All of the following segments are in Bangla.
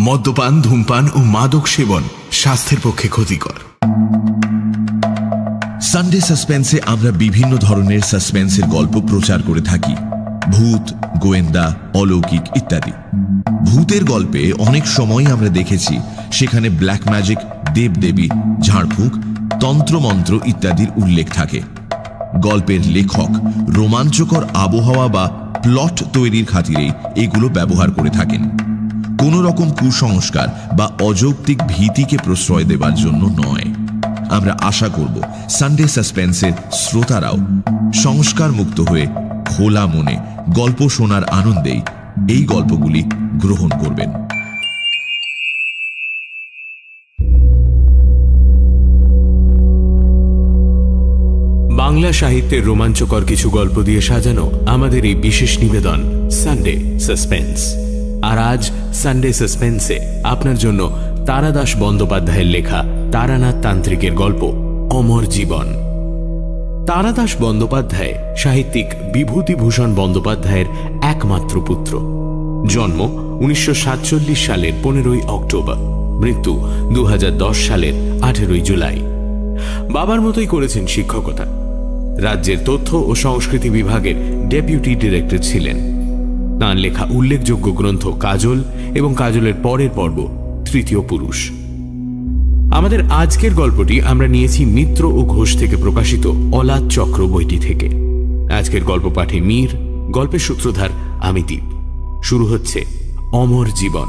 মদ্যপান, ধূমপান ও মাদক সেবন স্বাস্থ্যের পক্ষে ক্ষতিকর। সানডে সাসপেন্সে আমরা বিভিন্ন ধরনের সাসপেন্সের গল্প প্রচার করে থাকি, ভূত, গোয়েন্দা, অলৌকিক ইত্যাদি। ভূতের গল্পে অনেক সময় আমরা দেখেছি সেখানে ব্ল্যাক ম্যাজিক, দেবদেবী, ঝাড়ফুঁক, তন্ত্রমন্ত্র ইত্যাদির উল্লেখ থাকে। গল্পের লেখক রোমাঞ্চকর আবহাওয়া বা প্লট তৈরির খাতিরেই এগুলো ব্যবহার করে থাকেন, কোন রকম কুসংস্কার বা অযৌক্তিক ভীতিকে প্রশ্রয় দেবার জন্য নয়। আমরা আশা করব সানডে সাসপেন্সের শ্রোতারাও সংস্কার মুক্ত হয়ে খোলা মনে গল্প শোনার আনন্দেই এই গল্পগুলি গ্রহণ করবেন। বাংলা সাহিত্যের রোমাঞ্চকর কিছু গল্প দিয়ে সাজানো আমাদের এই বিশেষ নিবেদন সানডে সাসপেন্স। আর আজ সানডে সাসপেন্সে আপনার জন্য তারাদাস বন্দ্যোপাধ্যায়ের লেখা তারানাথ তান্ত্রিকের গল্প অমর জীবন। তারাদাস বন্দ্যোপাধ্যায় সাহিত্যিক বিভূতিভূষণ বন্দ্যোপাধ্যায়ের একমাত্র পুত্র। জন্ম 1947 সালের 15 অক্টোবর, মৃত্যু 2010 সালের 18 জুলাই। বাবার মতোই করেছেন শিক্ষকতা। রাজ্যের তথ্য ও সংস্কৃতি বিভাগের ডেপুটি ডিরেক্টর ছিলেন। তাঁর লেখা উল্লেখযোগ্য গ্রন্থ কাজল এবং কাজলের পরের পর্ব তৃতীয় পুরুষ। আমাদের আজকের গল্পটি আমরা নিয়েছি মিত্র ও ঘোষ থেকে প্রকাশিত অলাদ চক্র বইটি থেকে। আজকের গল্প পাঠে মীর, গল্পের সূত্রধার আমি দীপ। শুরু হচ্ছে অমর জীবন।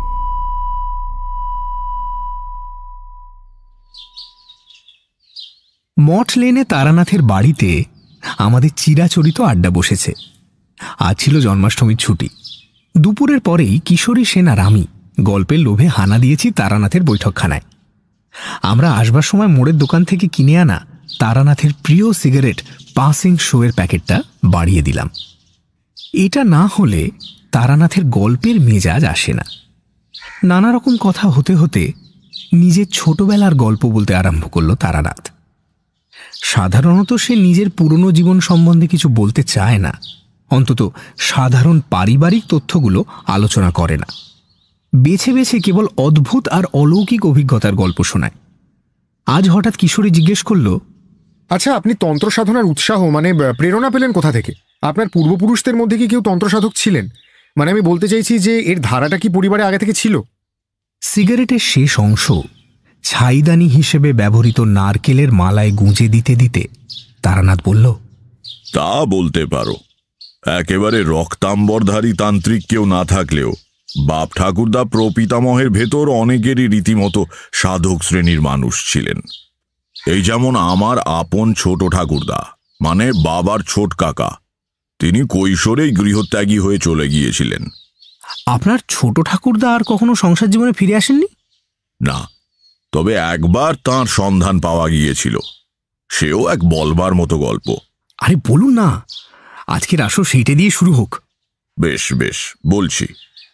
মঠ লেনে তারানাথের বাড়িতে আমাদের চিরাচরিত আড্ডা বসেছে। আজ ছিল জন্মাষ্টমীর ছুটি। দুপুরের পরেই কিশোরী সেন আর আমি গল্পের লোভে হানা দিয়েছি তারানাথের বৈঠকখানায়। আমরা আসবার সময় মোড়ের দোকান থেকে কিনে আনা তারানাথের প্রিয় সিগারেট পাসিং শোয়ের প্যাকেটটা বাড়িয়ে দিলাম। এটা না হলে তারানাথের গল্পের মেজাজ আসে না। নানা রকম কথা হতে হতে নিজের ছোটবেলার গল্প বলতে আরম্ভ করল তারানাথ। সাধারণত সে নিজের পুরনো জীবন সম্বন্ধে কিছু বলতে চায় না, অন্তত সাধারণ পারিবারিক তথ্যগুলো আলোচনা করে না। বেছে বেছে কেবল অদ্ভুত আর অলৌকিক অভিজ্ঞতার গল্প শোনায়। আজ হঠাৎ কিশোরী জিজ্ঞেস করল, আচ্ছা, আপনি তন্ত্র সাধনার উৎসাহ প্রেরণা পেলেন কোথা থেকে? আপনার পূর্বপুরুষদের মধ্যে কি কেউ তন্ত্র সাধক ছিলেন? আমি বলতে চাইছি যে এর ধারাটা কি পরিবারে আগে থেকে ছিল? সিগারেটের শেষ অংশ ছাইদানি হিসেবে ব্যবহৃত নারকেলের মালায় গুঁজে দিতে দিতে তারানাথ বলল, তা বলতে পারো। একেবারে রক্তাম্বরধারী তান্ত্রিক কেউ না থাকলেও বাপ ঠাকুরদা প্রপিতামহের ভেতর অনেকেরই রীতিমতো সাধক শ্রেণীর মানুষ ছিলেন। এই যেমন আমার আপন ছোট ঠাকুরদা, মানে বাবার ছোট কাকা, তিনি কৈশোরেই গৃহত্যাগী হয়ে চলে গিয়েছিলেন। আপনার ছোট ঠাকুরদা আর কখনো সংসার জীবনে ফিরে আসেননি? না, তবে একবার তাঁর সন্ধান পাওয়া গিয়েছিল। সেও এক বলবার মতো গল্প। আরে বলুন না, আজকের আসর সেইটা দিয়ে শুরু হোক। বেশ বেশ, বলছি।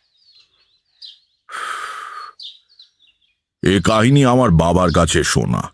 এ কাহিনী আমার বাবার কাছে শোনা।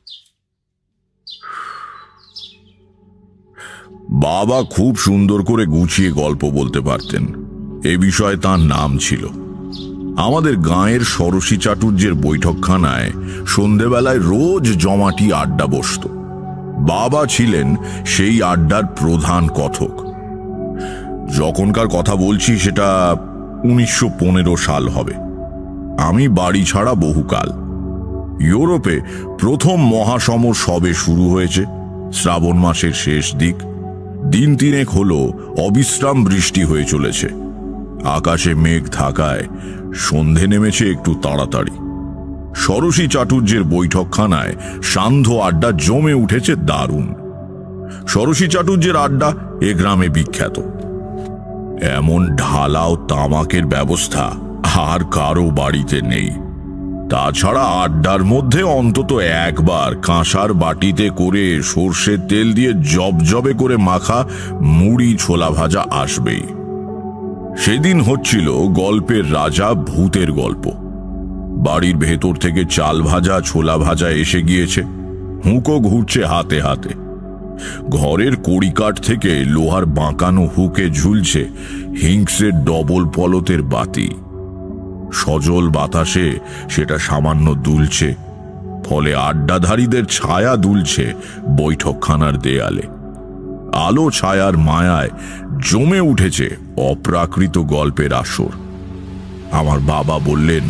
বাবা খুব সুন্দর করে গুছিয়ে গল্প বলতে পারতেন। এ বিষয়ে তাঁর নাম ছিল। আমাদের গাঁয়ের ষোড়শী চাটুর্যের বৈঠকখানায় সন্ধেবেলায় রোজ জমাটি আড্ডা বসত। বাবা ছিলেন সেই আড্ডার প্রধান কথক। যখনকার কথা বলছি সেটা 1915 সাল হবে। আমি বাড়ি ছাড়া বহুকাল। ইউরোপে প্রথম মহাসমর সবে শুরু হয়েছে। শ্রাবণ মাসের শেষ দিক। দিন তিনেক হলো অবিশ্রাম বৃষ্টি হয়ে চলেছে। আকাশে মেঘ থাকায় সন্ধে নেমেছে একটু তাড়াতাড়ি। ষোড়শী চাটুর্যের বৈঠকখানায় সান্ধ্য আড্ডা জমে উঠেছে দারুণ। ষোড়শী চাটুর্যের আড্ডা এ গ্রামে বিখ্যাত। এমন ঢালাও তামাকের ব্যবস্থা আর কারো বাড়িতে নেই। তাছাড়া আড্ডার মধ্যে অন্তত একবার কাঁসার বাটিতে করে সর্ষের তেল দিয়ে জবজবে করে মাখা মুড়ি ছোলা ভাজা আসবেই। সেদিন হচ্ছিল গল্পের রাজা ভূতের গল্প। বাড়ির ভেতর থেকে চাল ভাজা ছোলা ভাজা এসে গিয়েছে। হুঁকো ঘুরছে হাতে হাতে। ঘরের কড়িকাঠ থেকে লোহার বাঁকানো হুকে ঝুলছে হিংসের ডবল পলতের বাতি। সজল বাতাসে সেটা সামান্য দুলছে, ফলে আড্ডাধারীদের ছায়া দুলছে বৈঠকখানার দেয়ালে। আলো ছায়ার মায়ায় জমে উঠেছে অপ্রাকৃত গল্পের আসর। আমার বাবা বললেন,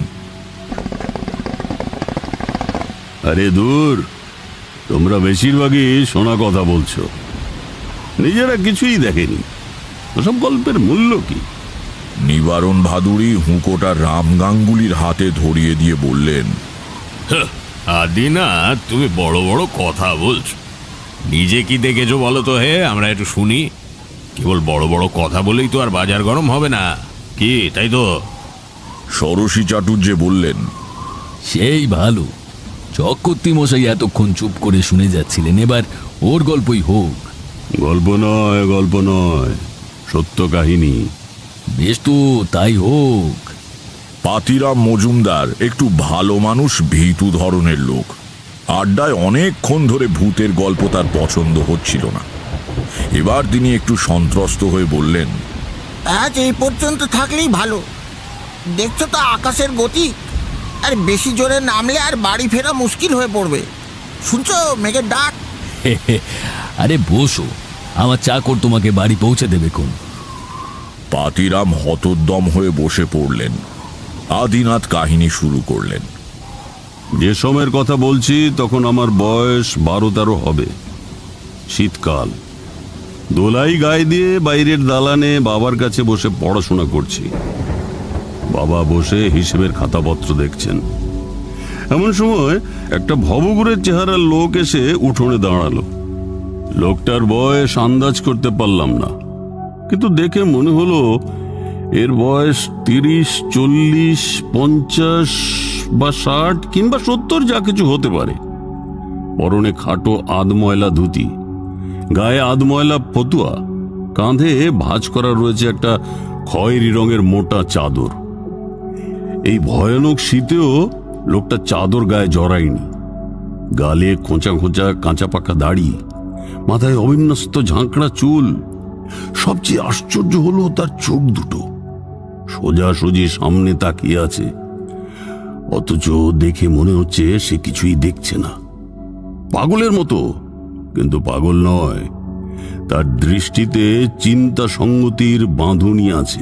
আরে দূর, তোমরা বেশিরভাগই শোনা কথা বলছো, নিজেরা কিছুই দেখেনি। ওসব গল্পের মূল্য কি? নিবারণ ভাদুড়ি হুঁকোটা রাম গাঙ্গুলির হাতে ধরিয়ে দিয়ে বললেন, আদিনা, তুমি বড় বড় কথা বলছো, নিজে কি দেখেছো বলো তো হে, আমরা একটু শুনি। কেবল বড় বড় কথা বলেই তো আর বাজার গরম হবে না, কি তাই তো? ষোড়শী চাটুর্যে বললেন, সেই ভালো, চক্রবর্তী মশাই এতক্ষণ চুপ করে শুনে যাচ্ছিলেন, এবার ওর গল্পই হোক। গল্প নয়, গল্প নয়, সত্য কাহিনী। বেশ তো, তাই হোক। পাতিরাম মজুমদার একটু ভালো মানুষ, ভীতু ধরনের লোক। আড্ডায় অনেকক্ষণ ধরে ভূতের গল্প তার পছন্দ হচ্ছিল না। এবার তিনি একটু সন্ত্রস্ত হয়ে বললেন, আজ এই পর্যন্ত থাকলেই ভালো। দেখছো তো আকাশের গতি, আর বেশি জোরে নামলে আর বাড়ি ফেরা মুশকিল হয়ে পড়বে। শুনছো মেঘের ডাক? আরে বসো, আমার চাকর তোমাকে বাড়ি পৌঁছে দেবে কোন। পাতিরাম হতোদ্যম হয়ে বসে পড়লেন। আদিনাথ কাহিনী শুরু করলেন। যে সময়ের কথা বলছি তখন আমার বয়স 12-13 হবে। শীতকাল, দোলাই গায়ে দিয়ে বাইরের দালানে বাবার কাছে বসে পড়াশোনা করছি। বাবা বসে হিসেবের খাতাপত্র দেখছেন। এমন সময় একটা ভবঘুরের চেহারার লোক এসে উঠোনে দাঁড়ালো। লোকটার বয়স আন্দাজ করতে পারলাম না, কিন্তু দেখে মনে হলো এর বয়স 30, 40, 50 বা 60 কিংবা 70, যা কিছু হতে পারে। পরনে খাটো আধময়লা ধুতি, গায়ে আধময়লা ফতুয়া, কাঁধে ভাঁজ করা রয়েছে একটা খয়েরি রঙের মোটা চাদর। এই ভয়ানক শীতেও লোকটা চাদর গায়ে জড়ায়নি। গালে খোঁচা খোঁচা কাঁচা পাকা দাড়ি, মাথায় অবিন্যস্ত ঝাঁকড়া চুল। সবচেয়ে আশ্চর্য হলো তার চোখ দুটো সোজাসুজি সামনে তাকিয়ে আছে, অথচ দেখে মনে হচ্ছে সে কিছুই দেখছে না। পাগলের মতো, কিন্তু পাগল নয়। তার দৃষ্টিতে চিন্তা সংগতির বাঁধুনি আছে।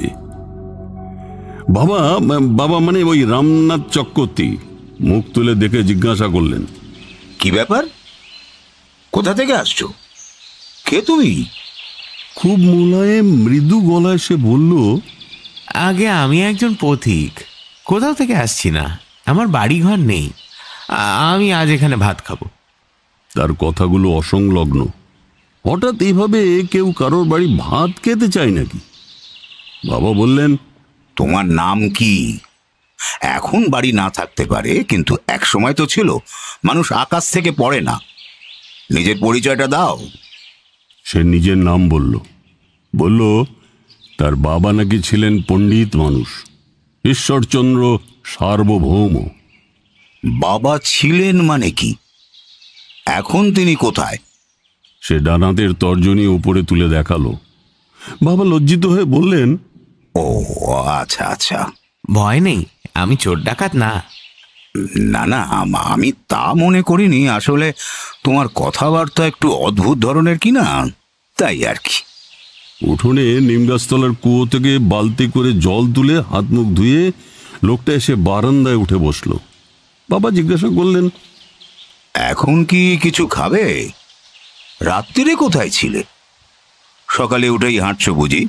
বাবা বাবা মানে ওই রামনাথ চক্রবর্তী মুখ তুলে দেখে জিজ্ঞাসা করলেন, কি ব্যাপার? কোথা থেকে আসছো? কে তুমি? খুব মোলায়েম মৃদু গলায় সে বলল, আগে আমি একজন পথিক, কোথাও থেকে আসছি না, আমার বাড়ি ঘর নেই, আমি আজ এখানে ভাত খাবো। তার কথাগুলো অসংলগ্ন। হঠাৎ এইভাবে কেউ কারোর বাড়ি ভাত খেতে চায় নাকি? বাবা বললেন, তোমার নাম কি? এখন বাড়ি না থাকতে পারে, কিন্তু এক সময় তো ছিল মানুষ আকাশ থেকে পড়ে না। নিজের পরিচয়টা দাও। সে নিজের নাম বলল তার বাবা নাকি ছিলেন পণ্ডিত মানুষ, ঈশ্বরচন্দ্র সার্বভৌম। বাবা ছিলেন মানে কি? এখন তিনি কোথায়? সে ডানাতের তর্জনী উপরে তুলে দেখালো। বাবা লজ্জিত হয়ে বললেন, ও আচ্ছা আচ্ছা। ভয় নেই, আমি চোর ডাকাত না। না না, আমি তা মনে করিনি। আসলে তোমার কথাবার্তা একটু অদ্ভুত ধরনের কি না, তাই আর কি। উঠোনে নিমগাছতলার কুয়ো থেকে বালতি করে জল তুলে হাত মুখ ধুয়ে লোকটা এসে বারান্দায় উঠে বসল। বাবা জিজ্ঞাসা করলেন, এখন কি কিছু খাবে? রাত্রিরে কোথায় ছিলে? সকালে উঠেই হাঁটছো বুঝি?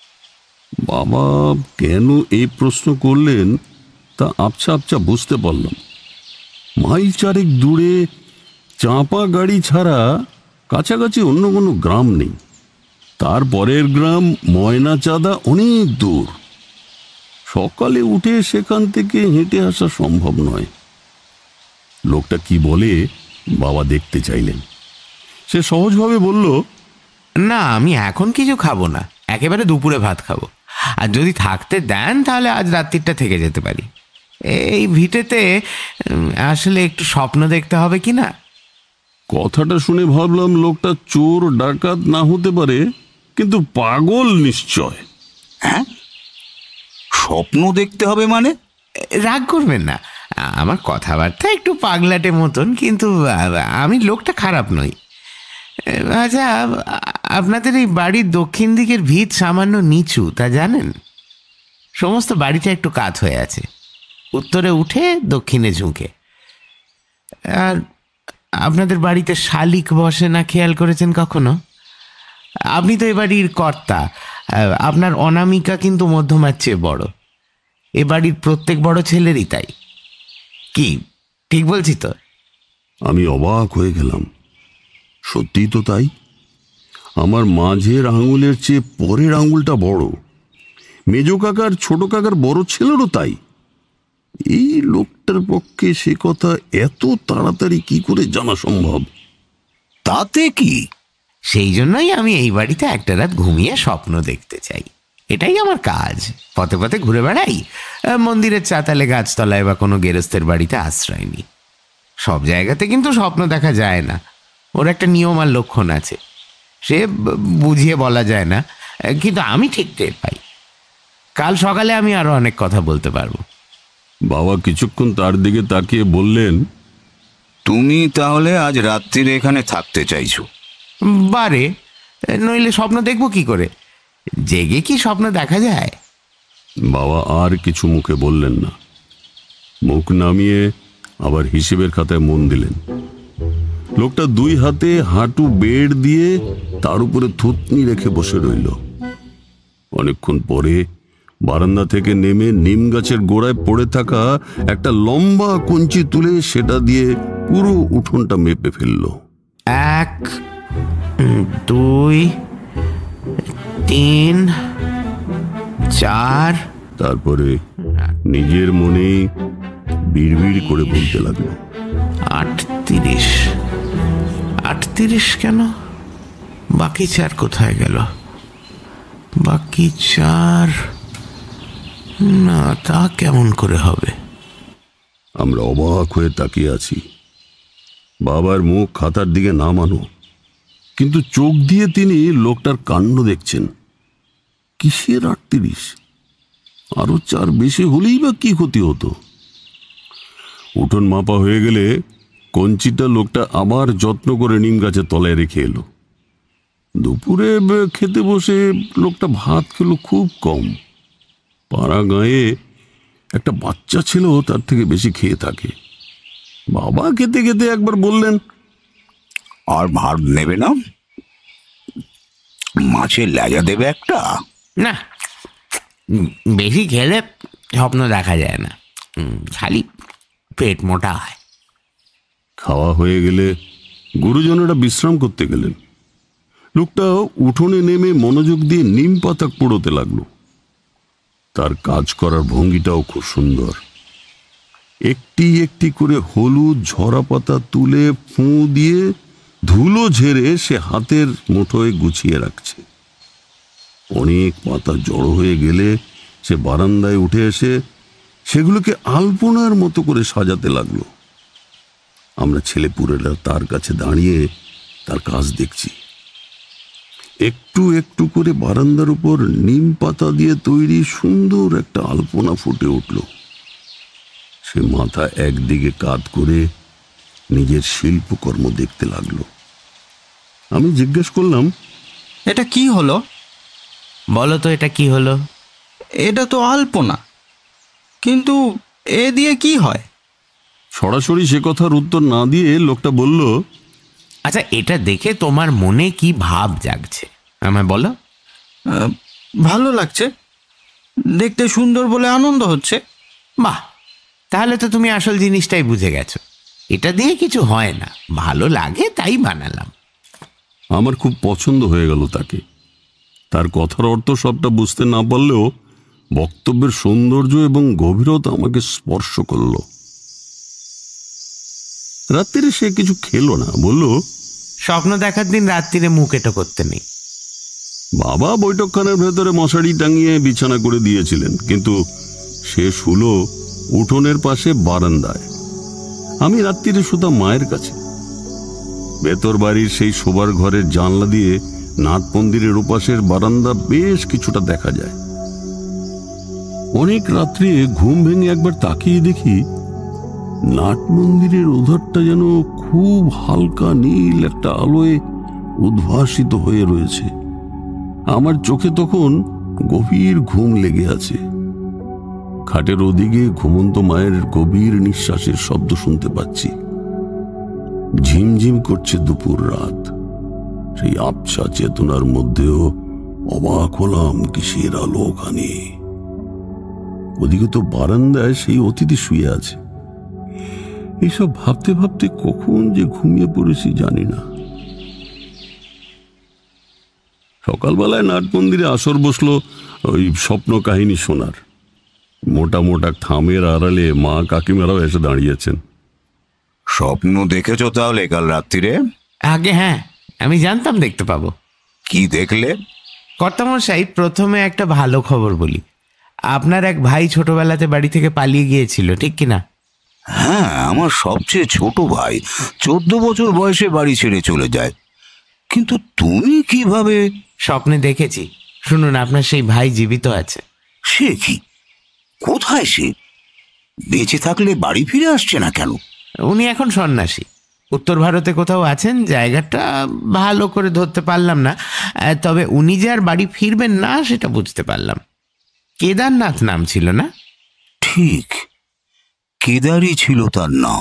বাবা কেন এই প্রশ্ন করলেন তা আবছা আবছা বুঝতে পারলাম। মাইল 4 দূরে চাঁপা গাড়ি ছাড়া কাছাকাছি অন্য কোনো গ্রাম নেই। তারপরের গ্রাম ময়নাচাঁদা অনেক দূর। সকালে উঠে সেখান থেকে হেঁটে আসা সম্ভব নয়। লোকটা কি বলে বাবা দেখতে চাইলেন। সে সহজভাবে বলল, না, আমি এখন কিছু খাবো না, একেবারে দুপুরে ভাত খাবো। আর যদি থাকতে দেন তাহলে আজ রাত্রিটা থেকে যেতে পারি। এই ভিটেতে আসলে একটু স্বপ্ন দেখতে হবে কি না। কথাটা শুনে ভাবলাম লোকটা চোর ডাকাত না হতে পারে, কিন্তু পাগল নিশ্চয়। হ্যাঁ, স্বপ্ন দেখতে হবে মানে? রাগ করবেন না, আমার কথাবার্তা একটু পাগলাটে মতন, কিন্তু আমি লোকটা খারাপ নই। আচ্ছা, আপনাদের এই বাড়ির দক্ষিণ দিকের ভিত সামান্য নিচু, তা জানেন? সমস্ত বাড়িটা একটু কাত হয়ে আছে, উত্তরে উঠে দক্ষিণে ঝুঁকে। আর আপনাদের বাড়িতে শালিক বসে না, খেয়াল করেছেন কখনো? আপনি তো এ বাড়ির কর্তা, আপনার অনামিকা কিন্তু মধ্যমার চেয়ে বড়। এ বাড়ির প্রত্যেক বড় ছেলেরই তাই। কি ঠিক বলছি তো? আমি অবাক হয়ে গেলাম। সত্যি তো তাই। আমার মাঝের আঙুলের চেয়ে পরের আঙুলটা বড়। মেজ কাকার ছোট কাকার বড় ছেলেরও তাই। এই লোকটার পক্ষে সে কথা এত তাড়াতাড়ি কি করে জানা সম্ভব? তাতে কি? সেই জন্যই আমি এই বাড়িতে একটা রাত ঘুমিয়ে স্বপ্ন দেখতে চাই। এটাই আমার কাজ। পথে পথে ঘুরে বেড়াই, মন্দিরের চাতালে, গাছতলায় বা কোনো গেরস্তের বাড়িতে আশ্রয় নিই। সব জায়গাতে কিন্তু স্বপ্ন দেখা যায় না, ওর একটা নিয়ম আর লক্ষণ আছে, সে বুঝিয়ে বলা যায় না, কিন্তু আমি ঠিক টের পাই। কাল সকালে আমি আরো অনেক কথা বলতে পারবো। বাবা কিছুক্ষণ তার দিকে তাকিয়ে বললেন, তুমি তাহলে আজ রাত্রিরে এখানে থাকতে চাইছো? বারে, নইলে স্বপ্ন দেখবো কি করে? জেগে কি স্বপ্ন দেখা যায়? বাবা আর কিছু মুখে বললেন না। মুখ নামিয়ে আবার হিসেবের খাতায় মন দিলেন। লোকটা দুই হাতে হাঁটু বেড় দিয়ে তার উপরে থুতনি রেখে বসে রইল। অনেকক্ষণ পরে বারান্দা থেকে নেমে নিম গাছের গোড়ায় পড়ে থাকা একটা লম্বা কঞ্চি তুলে সেটা দিয়ে পুরো উঠোনটা মেপে ফেলল। 1, 2, 3, 4। তারপরে নিজের মনে বিড়বিড় করে বলতে লাগলো, 38। 38 কেন? বাকি 4 কোথায় গেল? বাকি 4 না, তা কেমন করে হবে? আমরা অবাক হয়ে তাকিয়ে আছি। বাবার মুখ খাতার দিকে নামানো, কিন্তু চোখ দিয়ে তিনি লোকটার কাণ্ড দেখছেন। কিসের 38? আরো 4 বেশি হলেই বা কি ক্ষতি হতো? উঠোন মাপা হয়ে গেলে কঞ্চিটা লোকটা আবার যত্ন করে নিম গাছের তলায় রেখে এলো। দুপুরে খেতে বসে লোকটা ভাত খেলো খুব কম। পাড়া গাঁয়ে একটা বাচ্চা ছিল তার থেকে বেশি খেয়ে থাকে। বাবা খেতে খেতে একবার বললেন, আর ভাত নেবে না? মাছের লেজা দেবে একটা? না, বেশি খেলে স্বপ্ন দেখা যায় না, খালি পেট মোটা হয়। খাওয়া হয়ে গেলে গুরুজনেরা বিশ্রাম করতে গেলেন। লোকটা উঠোনে নেমে মনোযোগ দিয়ে নিম পাতা পোড়োতে লাগলো। তার কাজ করার ভঙ্গিটাও খুব সুন্দর। একটি একটি করে হলুদ ঝরা পাতা তুলে ফুঁ দিয়ে ধুলো ঝেড়ে সে হাতের মুঠোয় গুছিয়ে রাখছে। অনেক পাতা জড়ো হয়ে গেলে সে বারান্দায় উঠে এসে সেগুলোকে আলপনার মতো করে সাজাতে লাগলো। আমরা ছেলেপুলেরা তার কাছে দাঁড়িয়ে তার কাজ দেখছি। একটু একটু করে বারান্দার উপর নিম পাতা দিয়ে তৈরি সুন্দর একটা আলপনা ফুটে উঠল। সে মাথা একদিকে কাত করে নিজের শিল্পকর্ম দেখতে লাগলো। আমি জিজ্ঞেস করলাম, এটা কি হলো? বলো তো, এটা কি হলো? এটা তো আলপনা, কিন্তু এ দিয়ে কি হয়? সরাসরি সে কথার উত্তর না দিয়ে লোকটা বলল, আচ্ছা, এটা দেখে তোমার মনে কি ভাব জাগছে আমায় বলো। ভালো লাগছে, দেখতে সুন্দর বলে আনন্দ হচ্ছে। বাহ, তাহলে তো তুমি আসল জিনিসটাই বুঝে গেছো। এটা দিয়ে কিছু হয় না, ভালো লাগে তাই বানালাম। আমার খুব পছন্দ হয়ে গেল তাকে। তার কথার অর্থ সবটা বুঝতে না পারলেও বক্তব্যের সৌন্দর্য এবং গভীরতা আমাকে স্পর্শ করল। রাত্রিরে সে কিছু খেলো না, বলল, স্বপ্ন দেখার দিন রাত্রিরে মুখ এটো করতে নেই। বাবা বৈঠকখানার ভেতরে মশারি টাঙিয়ে বিছানা করে দিয়েছিলেন, কিন্তু সে শুলো উঠোনের পাশে বারান্দায়। আমি রাত্রিরে শুতাম মায়ের কাছে। ভেতর বাড়ির সেই শোবার ঘরের জানলা দিয়ে নাট মন্দিরের ওপাশের বারান্দা বেশ কিছুটা দেখা যায়। অনেক রাত্রে ঘুম ভেঙে একবার তাকিয়ে দেখি নাট মন্দিরের ওধারটা যেন খুব হালকা নীল একটা আলোয় উদ্ভাসিত হয়ে রয়েছে। আমার চোখে তখন গভীর ঘুম লেগে আছে। খাটের ওদিকে ঘুমন্ত মায়ের গভীর নিঃশ্বাসের শব্দ শুনতে পাচ্ছি। ঝিমঝিম করছে দুপুর রাত। সেই আবছা চেতনার মধ্যেও অবাক হলাম কিসের আলো ওখানে। ওদিকে তো বারান্দায় সেই অতিথি শুয়ে আছে। এইসব ভাবতে ভাবতে কখন যে ঘুমিয়ে পড়েছি জানি না। সকালবেলায় নাট মন্দিরে আসর বসলো ওই স্বপ্ন কাহিনী শোনার। মোটা মোটা থামের আড়ালে মা কাকিমারাও এসে দাঁড়িয়েছেন। স্বপ্ন দেখেছ তাহলে কাল রাত্রিরে? আগে হ্যাঁ, আমি জানতাম দেখতে পাবো। কি দেখলে? কর্তামশাই, প্রথমে একটা ভালো খবর বলি। আপনার এক ভাই ছোটবেলাতে বাড়ি থেকে পালিয়ে গিয়েছিল, ঠিক কিনা? হ্যাঁ, আমার সবচেয়ে ছোট ভাই 14 বছর বয়সে বাড়ি ছেড়ে চলে যায়। কিন্তু তুমি কিভাবে? স্বপ্নে দেখেছি। শুনুন, আপনার সেই ভাই জীবিত আছে। সে কি? কোথায় সে? বেঁচে থাকলে বাড়ি ফিরে আসছে না কেন? উনি এখন সন্ন্যাসী। উত্তর ভারতে কোথাও আছেন, জায়গাটা ভালো করে ধরতে পারলাম না। তবে উনি যে আর বাড়ি ফিরবেন না সেটা বুঝতে পারলাম। কেদারনাথ নাম ছিল না? ঠিক, কেদারই ছিল তার নাম।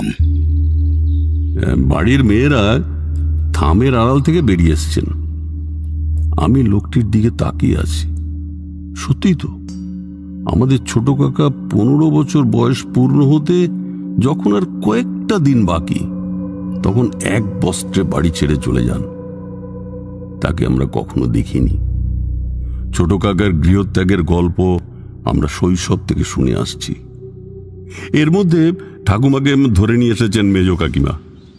বাড়ির মেয়েরা থামের আড়াল থেকে বেরিয়ে এসছেন। আমি লোকটির দিকে তাকিয়ে আছি। সত্যি তো, আমাদের ছোট কাকা 15 বছর বয়স পূর্ণ হতে যখন আর কয়েকটা দিন বাকি, তখন এক বস্ত্রে বাড়ি ছেড়ে চলে যান। তাকে আমরা কখনো দেখিনি। ছোট কাকার গৃহত্যাগের গল্প আমরা শৈশব থেকে শুনে আসছি। এর মধ্যে ঠাকুমাকে ধরে নিয়ে এসেছেন মেজ কাকিমা।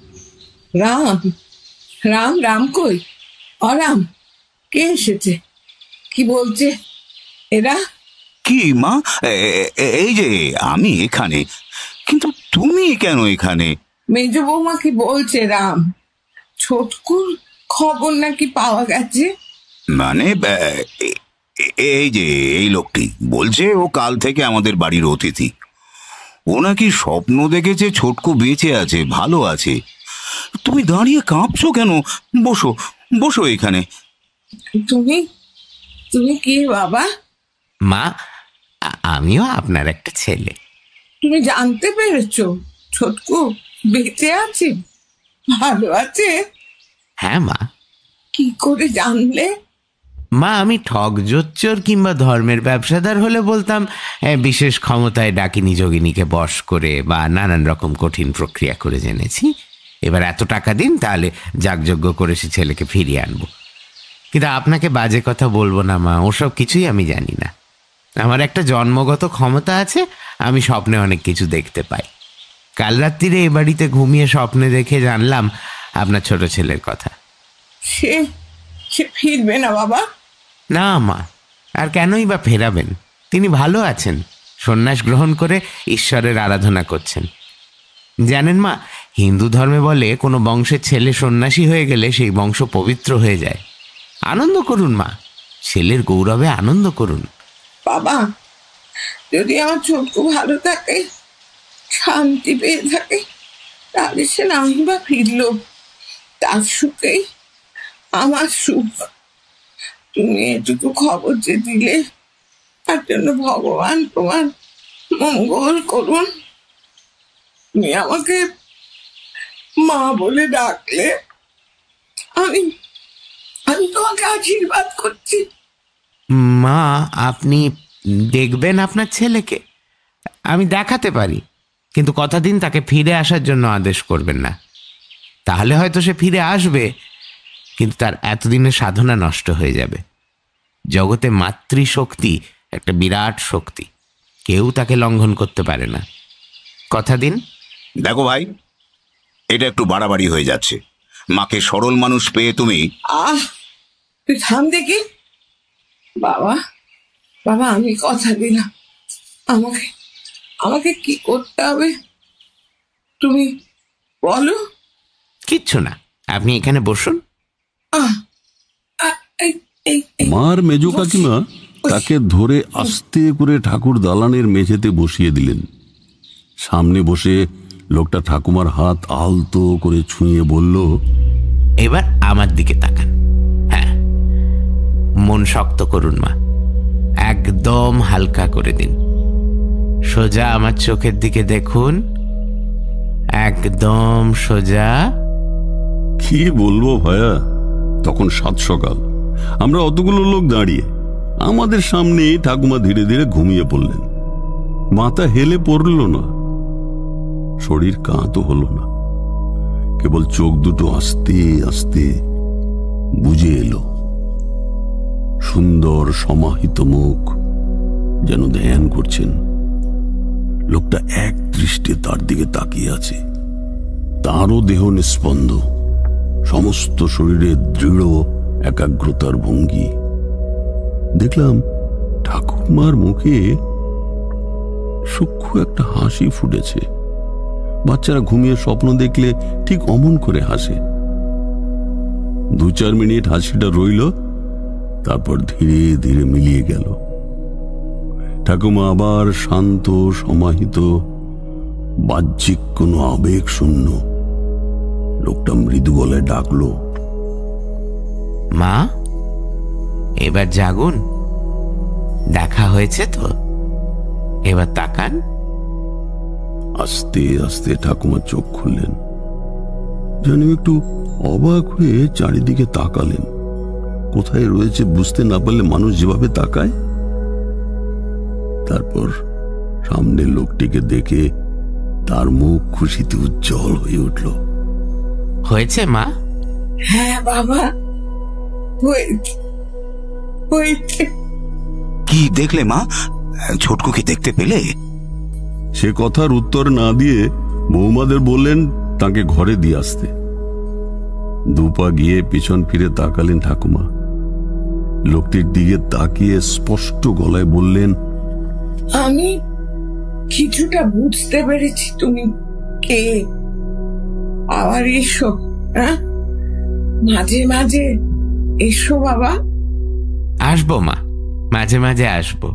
রাম রাম রাম কই? অরাম, কে এসেছে? কি বলছে এরা? কি মা, এই যে আমি এখানে। কিন্তু তুমি কেন এখানে? মেজ বৌমা কি বলছে রাম? ছোটকুর খবর নাকি পাওয়া গেছে? মানে এই যে এই লোকটি বলছে ও কাল থেকে আমাদের বাড়ির অতিথি। ও নাকি স্বপ্ন দেখেছে ছোটকু বেঁচে আছে, ভালো আছে। তুমি দাঁড়িয়ে কাঁপছো কেন? বসো বসো এখানে। তুমি তুমি কি বাবা? মা, আমিও আপনার একটা ছেলে। তুমি জানতে পেরেছো ছোটকু বেঁচে আছে, ভালো আছে? হ্যাঁ মা। কি করে জানলে? মা, আমি ঠক জোচ্চোর কিংবা ধর্মের ব্যবসাদার হলে বলতাম বিশেষ ক্ষমতায় ডাকিনী যোগিনীকে বশ করে বা নানান রকম কঠিন প্রক্রিয়া করে জেনেছি। এবার এত টাকা দিন, তাহলে যাগযজ্ঞ করে সে ছেলেকে ফিরিয়ে আনবো। কিন্তু আপনাকে বাজে কথা বলবো না মা, ওসব কিছুই আমি জানি না। আমার একটা জন্মগত ক্ষমতা আছে, আমি স্বপ্নে অনেক কিছু দেখতে পাই। কাল রাত্রিরে এ বাড়িতে ঘুমিয়ে স্বপ্নে দেখে জানলাম আপনার ছোট ছেলের কথা। সে সে ফিরবে না বাবা? না মা, আর কেনই বা ফেরাবেন? তিনি ভালো আছেন, সন্ন্যাস গ্রহণ করে ঈশ্বরের আরাধনা করছেন। জানেন মা, হিন্দু ধর্মে বলে কোনো বংশের ছেলে সন্ন্যাসী হয়ে গেলে সেই বংশ পবিত্র হয়ে যায়। আনন্দ করুন মা, ছেলের গৌরবে আনন্দ করুন। বাবা, যদি আমার ছোটকু ভালো থাকে, শান্তি পেয়ে থাকে, তাহলে সে নাই বা ফিরল। তার সুখেই আমার সুখ। তুমি এটুকু খবর যে দিলে, তার জন্য ভগবান তোমার মঙ্গল করুন। তুমি আমাকে মা বলে ডাকলে আমি আমি তোমাকে আশীর্বাদ করছি। মা, আপনি দেখবেন আপনার ছেলেকে? আমি দেখাতে পারি, কিন্তু কথা দিন তাকে ফিরে আসার জন্য আদেশ করবেন না। তাহলে হয়তো সে ফিরে আসবে, কিন্তু তার এতদিনের সাধনা নষ্ট হয়ে যাবে। জগতে মাতৃশক্তি একটা বিরাট শক্তি, কেউ তাকে লঙ্ঘন করতে পারে না। কথা দিন। দেখো ভাই, এটা একটু বাড়াবাড়ি হয়ে যাচ্ছে। মাকে সরল মানুষ পেয়ে তুমি। তুই থাম দেখি। বাবা বাবা, আমি কথা দিলাম। আমাকে আমাকে কি করতে হবে তুমি বলো। কিচ্ছু না, আপনি এখানে বসুন। মার মেজ কাকিমা তাকে ধরে আস্তে করে ঠাকুর দালানের মেঝেতে বসিয়ে দিলেন। সামনে বসে লোকটা ঠাকুমার হাত আলতো করে ছুঁয়ে বলল, এবার আমার দিকে তাকান। হ্যাঁ, মন শক্ত করুন মা, একদম হালকা করে দিন। সোজা আমার চোখের দিকে দেখুন, একদম সোজা। কি বলবো ভায়া, তখন 7 সকাল। আমরা অতগুলো লোক দাঁড়িয়ে, আমাদের সামনে ঠাকুমা ধীরে ধীরে ঘুমিয়ে পড়লেন। মাথা হেলে পড়ল না, শরীর কাঁতো হলো না, কেবল চোখ দুটো আস্তে আস্তে বুজে এলো। সুন্দর সমাহিত মুখ, যেন ধ্যান করছেন। লোকটা এক দৃষ্টে তার দিকে তাকিয়ে আছে। তারও দেহ নিস্পন্দ, সমস্ত শরীরে দৃঢ় একাগ্রতার ভঙ্গি। দেখলাম ঠাকুরমার মুখে সূক্ষ্ম একটা হাসি ফুটেছে। বাচ্চারা ঘুমিয়ে স্বপ্ন দেখলে ঠিক অমন করে হাসে। 2-4 মিনিট হাসিটা রইল, তারপর ধীরে ধীরে মিলিয়ে গেল। ঠাকুমা আবার শান্ত, সমাহিত, বাহ্যিক কোনো আবেগ শূন্য। লোকটা মৃদু গলায় ডাকলো, মা, এবার জাগুন, দেখা হয়েছে তো, এবার তাকান। আস্তে আস্তে ঠাকুমা চোখ খুললেন, যেন একটু অবাক হয়ে চারিদিকে তাকালেন। কোথায় রয়েছে বুঝতে না পারলে মানুষ যেভাবে তাকায়। তারপর সামনে লোকটিকে দেখে তার মুখ খুশিতে উজ্জ্বল হয়ে উঠল। হয়েছে মা? হ্যাঁ বাবা, হয়েছে। কি দেখলে মা? ছোটকুকে দেখতে পেলে? সে কথার উত্তর না দিয়ে বৌমাদের বললেন তাকে ঘরে দিয়ে আসতে। 2 পা গিয়ে পিছন ফিরে তাকালেন ঠাকুমা। লোকটির দিকে তাকিয়ে স্পষ্ট গলায় বললেন, আমি কিছুটা বুঝতে পেরেছি তুমি কে। আবার এসো, মাঝে মাঝে এসো বাবা। আসবো মা, মাঝে মাঝে আসবো।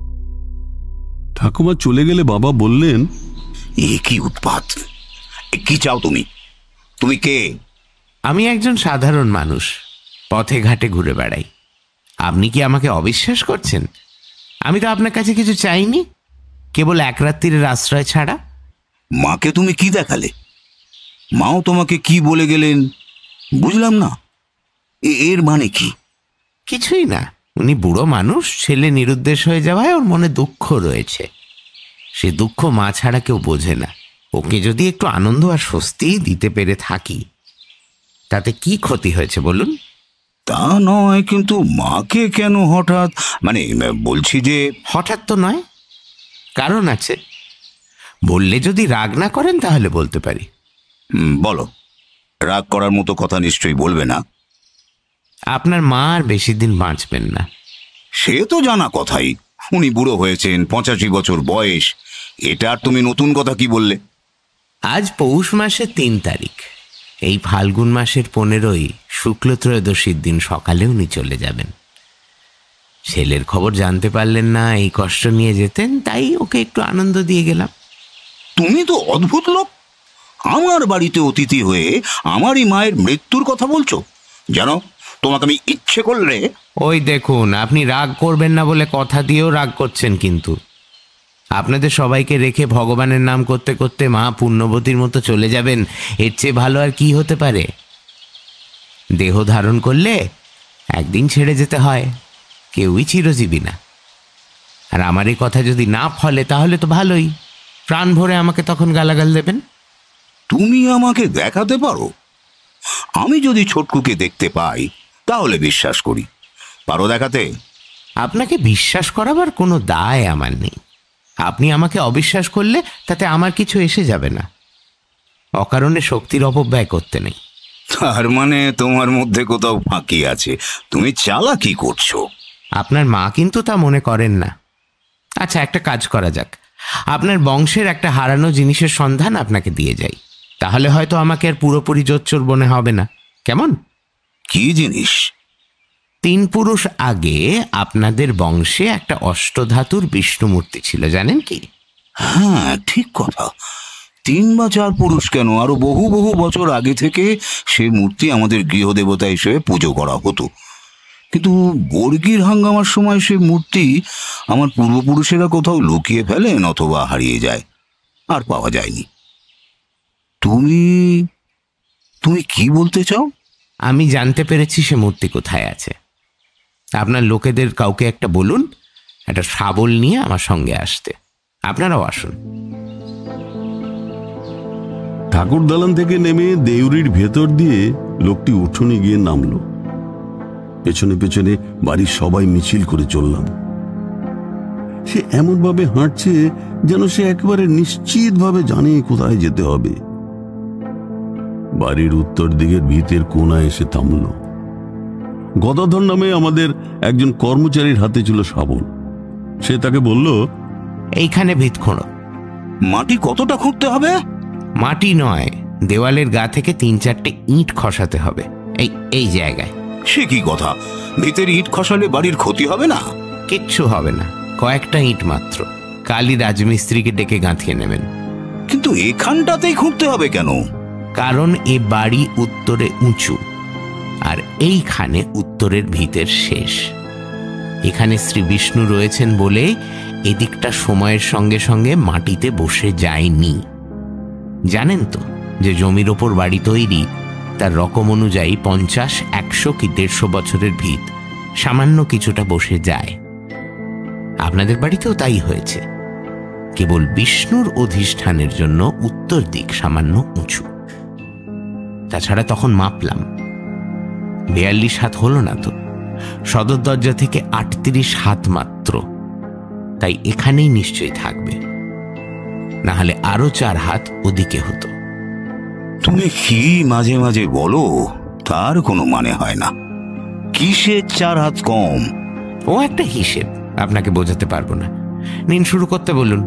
ঠাকুমা চলে গেলে বাবা বললেন, এ কি উৎপাত! কি চাও তুমি? তুমি কে? আমি একজন সাধারণ মানুষ, পথে ঘাটে ঘুরে বেড়াই। আপনি কি আমাকে অবিশ্বাস করছেন? আমি তো আপনার কাছে কিছু চাইনি, কেবল 1 রাত্রির আশ্রয় ছাড়া। মাকে তুমি কি দেখালে? মাও তোমাকে কি বলে গেলেন বুঝলাম না। এর মানে কি? কিছুই না, উনি বুড়ো মানুষ, ছেলে নিরুদ্দেশ হয়ে যাওয়ায় ওর মনে দুঃখ রয়েছে। সে দুঃখ মা ছাড়া কেউ বোঝে না। ওকে যদি একটু আনন্দ আর স্বস্তি দিতে পেরে থাকি, তাতে কি ক্ষতি হয়েছে বলুন? তা নয়, কিন্তু মাকে কেন হঠাৎ? মানে বলছি যে হঠাৎ তো নয়, কারণ আছে। বললে যদি রাগ না করেন তাহলে বলতে পারি। বলো। রাগ করার মতো কথা নিশ্চয়ই বলবে না। আপনার মা আর বেশি দিন বাঁচবেন না। সে তো জানা কথাই, উনি বুড়ো হয়েছেন, 85 বছর বয়স। এটা আর তুমি নতুন কথা কি বললে? আজ পৌষ মাসের 3 তারিখ, এই ফাল্গুন মাসের 15ই শুক্ল ত্রয়োদশীর দিন সকালে উনি চলে যাবেন। ছেলের খবর জানতে পারলেন না, এই কষ্ট নিয়ে যেতেন, তাই ওকে একটু আনন্দ দিয়ে গেলাম। তুমি তো অদ্ভুত লোক, আমার বাড়িতে অতিথি হয়ে আমারই মায়ের মৃত্যুর কথা বলছো। জানো, তোমাকে আমি ইচ্ছে করলে... ওই দেখুন, আপনি রাগ করবেন না বলে কথা দিয়েও রাগ করছেন। কিন্তু আপনাদের সবাইকে রেখে ভগবানের নাম করতে করতে মা পুণ্যবতীর মতো চলে যাবেন, এর চেয়ে ভালো আর কি হতে পারে? দেহ ধারণ করলে একদিন ছেড়ে যেতে হয়, কেউই চিরজীবী না। আর আমার এই কথা যদি না ফলে তাহলে তো ভালোই, প্রাণ ভরে আমাকে তখন গালাগাল দেবেন। তুমি আমাকে দেখাতে পারো? আমি যদি ছোটকুকে দেখতে পাই তাহলে বিশ্বাস করি। পারো দেখাতে? আপনাকে বিশ্বাস করাবার কোনো দায় আমার নেই। আপনি আমাকে অবিশ্বাস করলে তাতে আমার কিছু এসে যাবে না। অকারণে শক্তির অপব্যয় করতে নেই। তার মানে তোমার মধ্যে কোথাও ফাঁকি আছে, তুমি চালাকি করছো। আপনার মা কিন্তু তা মনে করেন না। আচ্ছা, একটা কাজ করা যাক, আপনার বংশের একটা হারানো জিনিসের সন্ধান আপনাকে দিয়ে যাই, তাহলে হয়তো আমাকে আর পুরোপুরি জোচ্চোর মনে হবে না। কেমন? কি জিনিস? 3 পুরুষ আগে আপনাদের বংশে একটা অষ্টধাতুর বিষ্ণু মূর্তি ছিল, জানেন কি? হ্যাঁ, ঠিক কথা। 3 বা 4 পুরুষ কেন, আরো বহু বহু বছর আগে থেকে সে মূর্তি আমাদের গৃহদেবতা হিসেবে পুজো করা হতো। কিন্তু বর্গির হাঙ্গামার সময় সে মূর্তি আমার পূর্বপুরুষেরা কোথাও লুকিয়ে ফেলেন অথবা হারিয়ে যায়, আর পাওয়া যায়নি। তুমি তুমি কি বলতে চাও? আমি জানতে পেরেছি সে মূর্তি কোথায় আছে। আপনার লোকেদের কাউকে একটা বলুন একটা শাবল নিয়ে আমার সঙ্গে আসতে। আপনারাও আসুন। ঠাকুর দালান থেকে নেমে দেউরির ভেতর দিয়ে লোকটি উঠোনে গিয়ে নামলো। পেছনে পেছনে বাড়ির সবাই মিছিল করে চললাম। সে এমন ভাবে হাঁটছে যেন সে একেবারে নিশ্চিত ভাবে জানে কোথায় যেতে হবে। বাড়ির উত্তর দিকের ভিতের কোণায় এসে থামল। গদাধর নামে আমাদের একজন কর্মচারীর হাতে ছিল শাবল। সে তাকে বলল, এইখানে ভিত খোঁড়ো। মাটি কতটা খুঁড়তে হবে? মাটি নয়, দেওয়ালের গা থেকে 3-4টে ইট খসাতে হবে, এই জায়গায়। সে কি কথা? ভিতের ইট খসালে বাড়ির ক্ষতি হবে না? কিচ্ছু হবে না, কয়েকটা ইট মাত্র। কালই রাজমিস্ত্রিকে ডেকে গাঁথিয়ে নেবেন। কিন্তু এখানটাতেই খুঁড়তে হবে কেন? কারণ এ বাড়ি উত্তরে উঁচু, আর এইখানে উত্তরের ভিতের শেষ। এখানে শ্রী বিষ্ণু রয়েছেন বলে এদিকটা সময়ের সঙ্গে সঙ্গে মাটিতে বসে যায়নি। জানেন তো যে জমির ওপর বাড়ি তৈরি তার রকম অনুযায়ী 50, 100 কি 150 বছরের ভিত সামান্য কিছুটা বসে যায়। আপনাদের বাড়িতেও তাই হয়েছে, কেবল বিষ্ণুর অধিষ্ঠানের জন্য উত্তর দিক সামান্য উঁচু। তাছাড়া তখন মাপলাম 42 হাত হলো না তো, সদর দরজা থেকে 38 হাত মাত্র। তাই এখানেই নিশ্চয়ই থাকবে, না হলে আরো 4 হাত ওদিকে হতো। তুমি কি মাঝে মাঝে বলো, তার কোনো মানে হয় না। কিসের 4 হাত কম? ও একটা হিসেব, আপনাকে বোঝাতে পারবো না। নিন, শুরু করতে বলুন।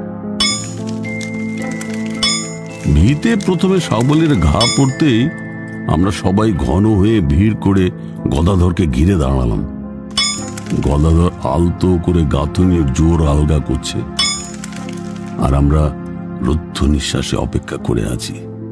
ভিতে প্রথমে শাবলের ঘা পড়তেই আমরা সবাই ঘন হয়ে ভিড় করে গদাধরকে ঘিরে দাঁড়ালাম। গদাধর আলতো করে গাঁথুনির জোর আলগা করছে, আর আমরা রুদ্ধ নিঃশ্বাসে অপেক্ষা করে আছি।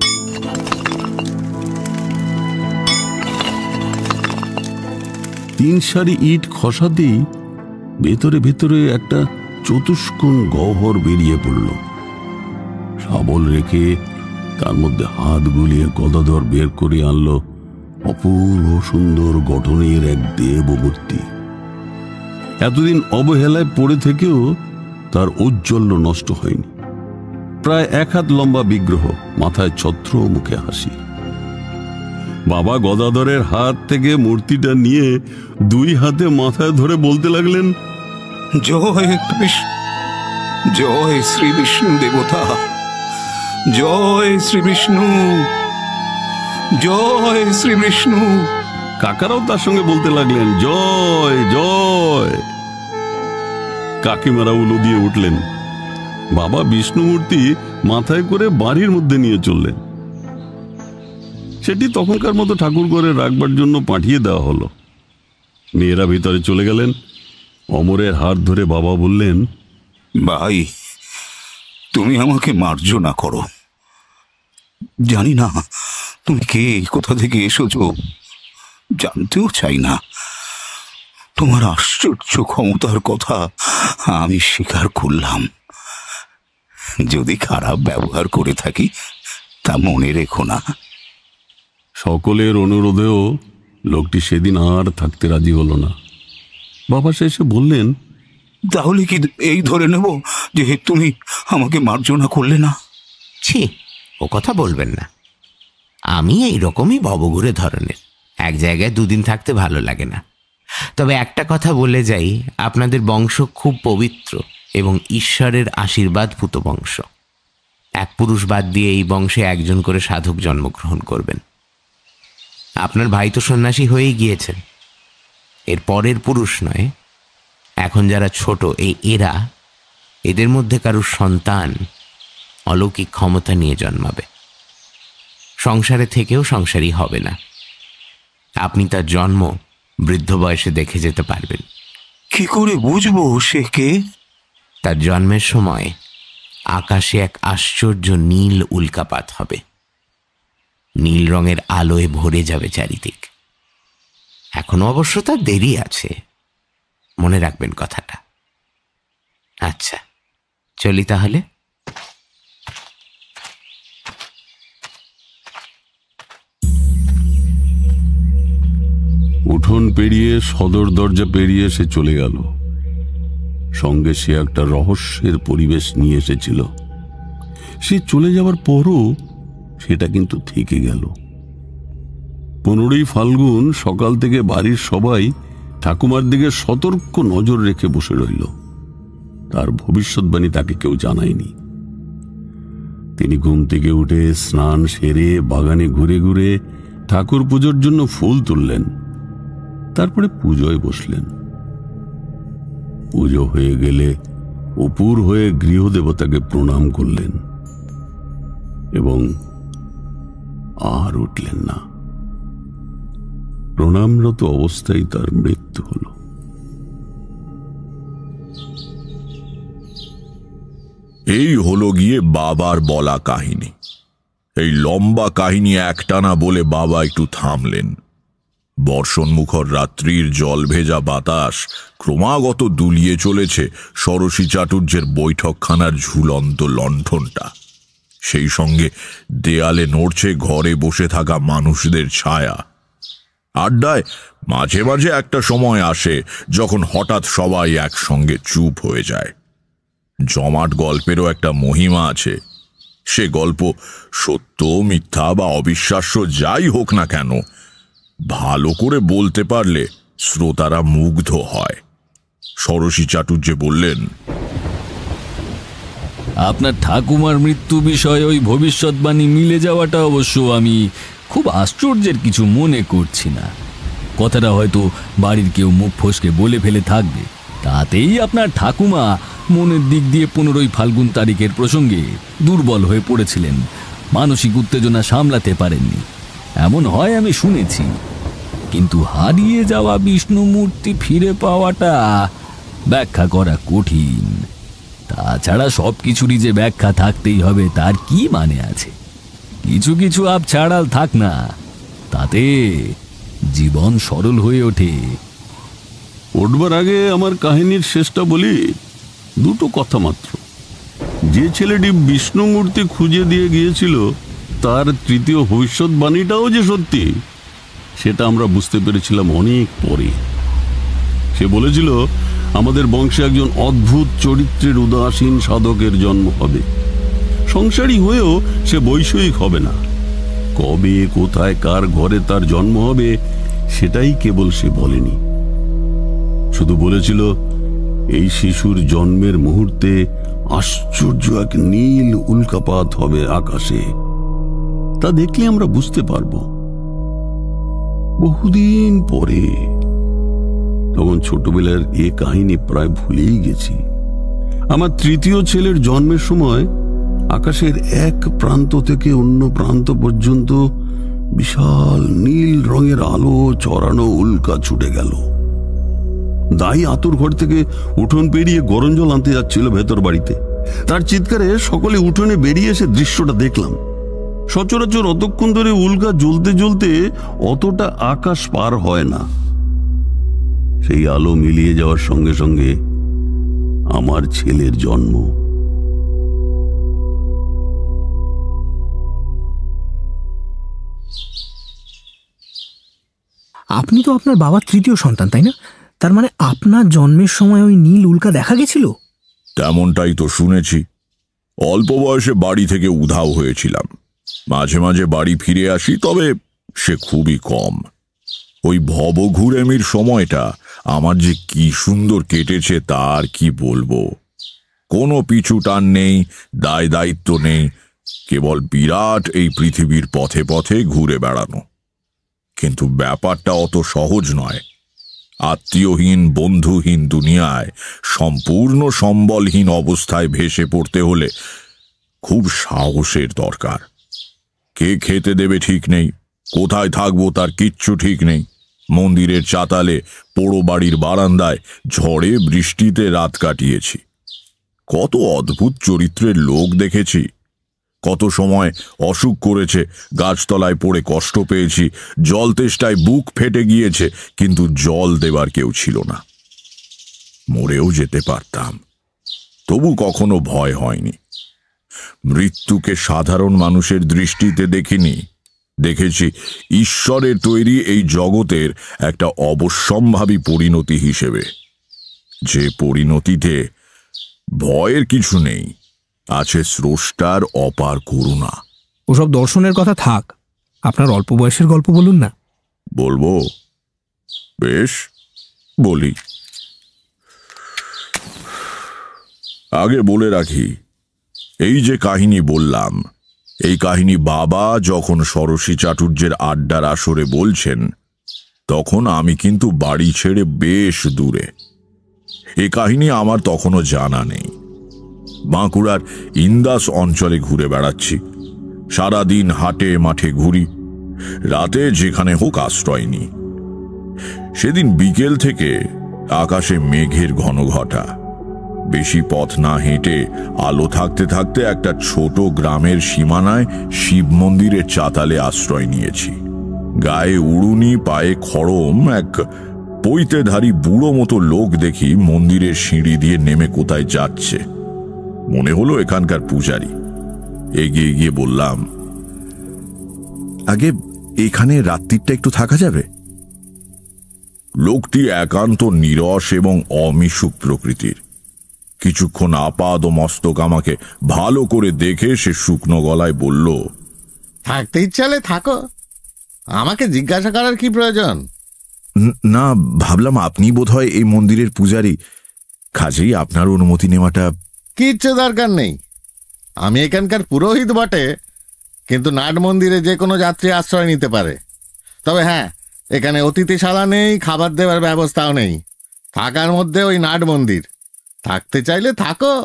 তিন সারি ইট খসাতেই ভেতরে ভেতরে একটা চতুষ্কোণ গহ্বর বেরিয়ে পড়ল। শাবল রেখে তার মধ্যে হাত গুলিয়ে গদাধর বের করে আনলো অপূর্ব সুন্দর গঠনের এক দেবমূর্তি। এতদিন অবহেলায় পড়ে থেকেও তার ঔজ্জ্বল্য নষ্ট হয়নি। প্রায় 1 হাত লম্বা বিগ্রহ, মাথায় ছত্র, মুখে হাসি। বাবা গদাধরের হাত থেকে মূর্তিটা নিয়ে 2 হাতে মাথায় ধরে বলতে লাগলেন, জয় কৃষ্ণ, জয় শ্রী বিষ্ণু দেবতা, জয় শ্রী বিষ্ণু, জয় শ্রী বিষ্ণু। কাকারাও তার সঙ্গে বলতে লাগলেন, জয় জয়। কাকিমারা উলো দিয়ে উঠলেন। বাবা বিষ্ণু মূর্তি মাথায় করে বাড়ির মধ্যে নিয়ে চললেন। সেটি তখনকার মতো ঠাকুর ঘরে রাখবার জন্য পাঠিয়ে দেওয়া হলো। মেয়েরা ভিতরে চলে গেলেন। অমরের হাত ধরে বাবা বললেন, ভাই, তুমি আমাকে মার্জনা করো। জানি না তুমি কে, কোথা থেকে এসেছো, জানতেও চাই না। তোমার আশ্চর্য ক্ষমতার কথা আমি স্বীকার করলাম। যদি খারাপ ব্যবহার করে থাকি তা মনে রেখো না। সকলের অনুরোধেও লোকটি সেদিন আর থাকতে রাজি হলো না। বাবা শেষে বললেন, তাহলে কি এই ধরে নেব যে তুমি আমাকে মার্জনা করলে না? ছি, ও কথা বলবেন না। আমি এইরকমই ভবঘুরে ধরনের, এক জায়গায় 2 দিন থাকতে ভালো লাগে না। তবে একটা কথা বলে যাই, আপনাদের বংশ খুব পবিত্র এবং ঈশ্বরের আশীর্বাদ ভূত বংশ। 1 পুরুষ বাদ দিয়ে এই বংশে 1 জন করে সাধক জন্মগ্রহণ করবেন। আপনার ভাই তো সন্ন্যাসী হয়েই গিয়েছেন। এর পরের পুরুষ নয়, এখন যারা ছোট এরা, এদের মধ্যে কারুর সন্তান অলৌকিক ক্ষমতা নিয়ে জন্মাবে। সংসারে থেকেও সংসারী হবে না। আপনি তার জন্ম বৃদ্ধ বয়সে দেখে যেতে পারবেন। কি করে বুঝবো সে কে? তার জন্মের সময় আকাশে এক আশ্চর্য নীল উল্কাপাত হবে। নীল রঙের আলোয় ভরে যাবে চারিদিক। এখনো অবশ্য তার দেরি আছে, মনে রাখবেন কথাটা। আচ্ছা, চলি তাহলে। উঠোন পেরিয়ে সদর দরজা পেরিয়ে সে চলে গেল। সঙ্গে সে একটা রহস্যের পরিবেশ নিয়ে এসেছিল। সে চলে যাওয়ার পরও সেটা কিন্তু থেকে গেল। 15ই ফাল্গুন সকাল থেকে বাড়ির সবাই ঠাকুমার দিকে সতর্ক নজর রেখে বসে রইল। তার ভবিষ্যৎবাণী তাকে কেউ জানায়নি। তিনি ঘুম থেকে উঠে স্নান সেরে বাগানে ঘুরে ঘুরে ঠাকুর পুজোর জন্য ফুল তুললেন। তারপরে পুজোয় বসলেন। পুজো হয়ে গেলে অপুর হয়ে গৃহদেবতাকে প্রণাম করলেন এবং আর উঠলেন না। প্রণামরত অবস্থায় তার মৃত্যু হল। এই হলো গিয়ে বাবার বলা কাহিনী। এই লম্বা কাহিনী একটানা বলে বাবা একটু থামলেন। বর্ষণমুখর রাত্রির জল ভেজা বাতাস ক্রমাগত দুলিয়ে চলেছে ষোড়শী চাটুর্যের বৈঠকখানার ঝুলন্ত লণ্ঠনটা। সেই সঙ্গে দেয়ালে নড়ছে ঘরে বসে থাকা মানুষদের ছায়া। আড্ডায় মাঝে মাঝে একটা সময় আসে যখন হঠাৎ সবাই একসঙ্গে চুপ হয়ে যায়। জমাট গল্পেরও একটা মহিমা আছে। সে গল্প সত্য, মিথ্যা বা অবিশ্বাস্য যাই হোক না কেন, ভালো করে বলতে পারলে শ্রোতারা মুগ্ধ হয়। ষোড়শী চাটুর্য বললেন, আপনার ঠাকুমার মৃত্যু বিষয়ে ওই ভবিষ্যৎবাণী মিলে যাওয়াটা অবশ্য আমি খুব আশ্চর্যের কিছু মনে করছি না। কথাটা হয়তো বাড়ির কেউ মুখ ফসকে বলে ফেলে থাকবে, তাতেই আপনার ঠাকুমা মনের দিক দিয়ে 15ই ফাল্গুন তারিখের প্রসঙ্গে দুর্বল হয়ে পড়েছিলেন, মানসিক উত্তেজনা সামলাতে পারেননি, এমন হয় আমি শুনেছি। কিন্তু হারিয়ে যাওয়া বিষ্ণু মূর্তি ফিরে পাওয়াটা ব্যাখ্যা করা কঠিন। তাছাড়া সবকিছুরই যে ব্যাখ্যা থাকতেই হবে তার কি মানে আছে? কিছু কিছু আপ ছাড়াল থাক না, তাতে জীবন সরল হয়ে ওঠে। উঠবার আগে আমার কাহিনীর শেষটা বলি। দুটো কথা মাত্র। যে ছেলেটি বিষ্ণু মূর্তি খুঁজে দিয়ে গিয়েছিল তার তৃতীয় ভবিষ্যৎবাণীটাও যে সত্যি, সেটা আমরা বুঝতে পেরেছিলাম অনেক পরে। সে বলেছিল আমাদের বংশে একজন অদ্ভুত চরিত্রের উদাসীন সাধকের জন্ম হবে। সংসারী হয়েও সে বৈষয়িক হবে না। কবে, কোথায়, কার ঘরে তার জন্ম হবে সেটাই কেবল সে বলেনি। শুধু বলেছিল এই শিশুর জন্মের মুহূর্তে আশ্চর্য এক নীল উল্কাপাত হবে আকাশে। তা দেখলে আমরা বুঝতে পারব। বহুদিন পরে, তখন ছোটবেলার এ কাহিনী প্রায় ভুলেই গেছি। আমার তৃতীয় ছেলের জন্মের সময় আকাশের এক প্রান্ত থেকে অন্য প্রান্ত পর্যন্ত বিশাল নীল রঙের আলো চড়ানো উল্কা ছুটে গেল। দাই আতুর ঘর থেকে উঠোন পেরিয়ে গরম জল আনতে যাচ্ছিল ভেতর বাড়িতে। তার চিৎকারে সকলে উঠোনে বেরিয়ে এসে দৃশ্যটা দেখলাম। সচরাচর অতক্ষণ ধরে উল্কা জ্বলতে জ্বলতে অতটা আকাশ পার হয় না। সেই আলো মিলিয়ে যাওয়ার সঙ্গে সঙ্গে আমার ছেলের জন্ম। আপনি তো আপনার বাবার তৃতীয় সন্তান, তাই না? তার মানে আপনার জন্মের সময় ওই নীল উল্কা দেখা গেছিল? তেমনটাই তো শুনেছি। অল্প বয়সে বাড়ি থেকে উধাও হয়েছিলাম। মাঝে মাঝে বাড়ি ফিরে আসি, তবে সে খুবই কম। ওই ভবঘুরেমির সময়টা আমার যে কি সুন্দর কেটেছে তা আর কি বলবো। কোনো পিছু টান নেই, দায় দায়িত্ব নেই, কেবল বিরাট এই পৃথিবীর পথে পথে ঘুরে বেড়ানো। কিন্তু ব্যাপারটা অত সহজ নয়। আত্মীয়হীন, বন্ধুহীন দুনিয়ায় সম্পূর্ণ সম্বলহীন অবস্থায় ভেসে পড়তে হলে খুব সাহসের দরকার। কে খেতে দেবে ঠিক নেই, কোথায় থাকবো তার কিচ্ছু ঠিক নেই। মন্দিরের চাতালে, পোড়ো বাড়ির বারান্দায় ঝড়ে বৃষ্টিতে রাত কাটিয়েছি। কত অদ্ভুত চরিত্রের লোক দেখেছি। কত সময় অসুখ করেছে, গাছতলায় পড়ে কষ্ট পেয়েছি, জল তেষ্টায় বুক ফেটে গিয়েছে, কিন্তু জল দেবার কেউ ছিল না। মরেও যেতে পারতাম, তবু কখনো ভয় হয়নি। মৃত্যুকে সাধারণ মানুষের দৃষ্টিতে দেখিনি, দেখেছি ঈশ্বরের তৈরি এই জগতের একটা অবশ্যম্ভাবী পরিণতি হিসেবে, যে পরিণতিতে ভয়ের কিছু নেই, আছে স্রষ্টার অপার করুণা। ওসব দর্শনের কথা থাক, আপনার অল্প বয়সের গল্প বলুন না। বলবো? বেশ, বলি। আগে বলে রাখি, এই যে কাহিনী বললাম, এই কাহিনী বাবা যখন ষোড়শী চাটুর্যের আড্ডার আসরে বলছেন, তখন আমি কিন্তু বাড়ি ছেড়ে বেশ দূরে। এই কাহিনী আমার তখনও জানা নেই। বাঁকুড়ার ইন্দাস অঞ্চলে ঘুরে বেড়াচ্ছি। সারাদিন হাটে মাঠে ঘুরি, রাতে যেখানে হোক আশ্রয় নিই। সেদিন বিকেল থেকে আকাশে মেঘের ঘনঘটা। বেশি পথ না হেঁটে আলো থাকতে থাকতে একটা ছোট গ্রামের সীমানায় শিব মন্দিরের চাতালে আশ্রয় নিয়েছি। গায়ে উড়ুনি, পায়ে খড়ম, এক পৈতেধারী বুড়ো মতো লোক দেখি মন্দিরের সিঁড়ি দিয়ে নেমে কোথায় যাচ্ছে। মনে হলো এখানকার পূজারি। এগিয়ে গিয়ে বললাম, আগে এখানে রাত্রিটা একটু থাকা যাবে? লোকটি একান্ত নীরস এবং অমিশুক প্রকৃতির। কিছুক্ষণ আপাদ মস্তক আমাকে ভালো করে দেখে সে শুকনো গলায় বলল, থাকতে ইচ্ছালে থাকো, আমাকে জিজ্ঞাসা করার কি প্রয়োজন? না, ভাবলাম আপনি বোধহয় এই মন্দিরের পূজারি, কাজেই আপনার অনুমতি নেওয়াটা। কিচ্ছু দরকার নেই, আমি এখানকার পুরোহিত বটে, কিন্তু নাট মন্দিরে যে কোনো যাত্রী আশ্রয় নিতে পারে। তবে হ্যাঁ, এখানে অতিথিশালা নেই, খাবার দেওয়ার ব্যবস্থাও নেই। থাকার মধ্যে ওই নাট মন্দির, থাকতে চাইলে থাকো।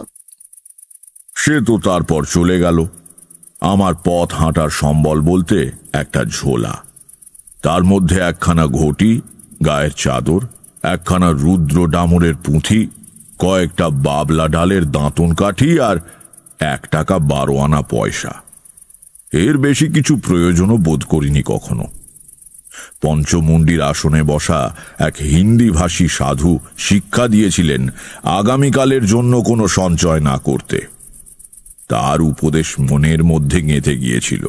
সে তো তারপর চলে গেল। আমার পথ হাঁটার সম্বল বলতে একটা ঝোলা, তার মধ্যে একখানা ঘটি, গায়ের চাদর, একখানা রুদ্র ডামরের পুঁথি, কয়েকটা বাবলা ডালের দাঁতন কাঠি আর 1 টাকা 12 আনা পয়সা। এর বেশি কিছু প্রয়োজনও বোধ করিনি কখনো। পঞ্চমুণ্ডির আসনে বসা এক হিন্দি ভাষী সাধু শিক্ষা দিয়েছিলেন আগামীকালের জন্য কোনো সঞ্চয় না করতে। তার উপদেশ মনের মধ্যে গেঁথে গিয়েছিল।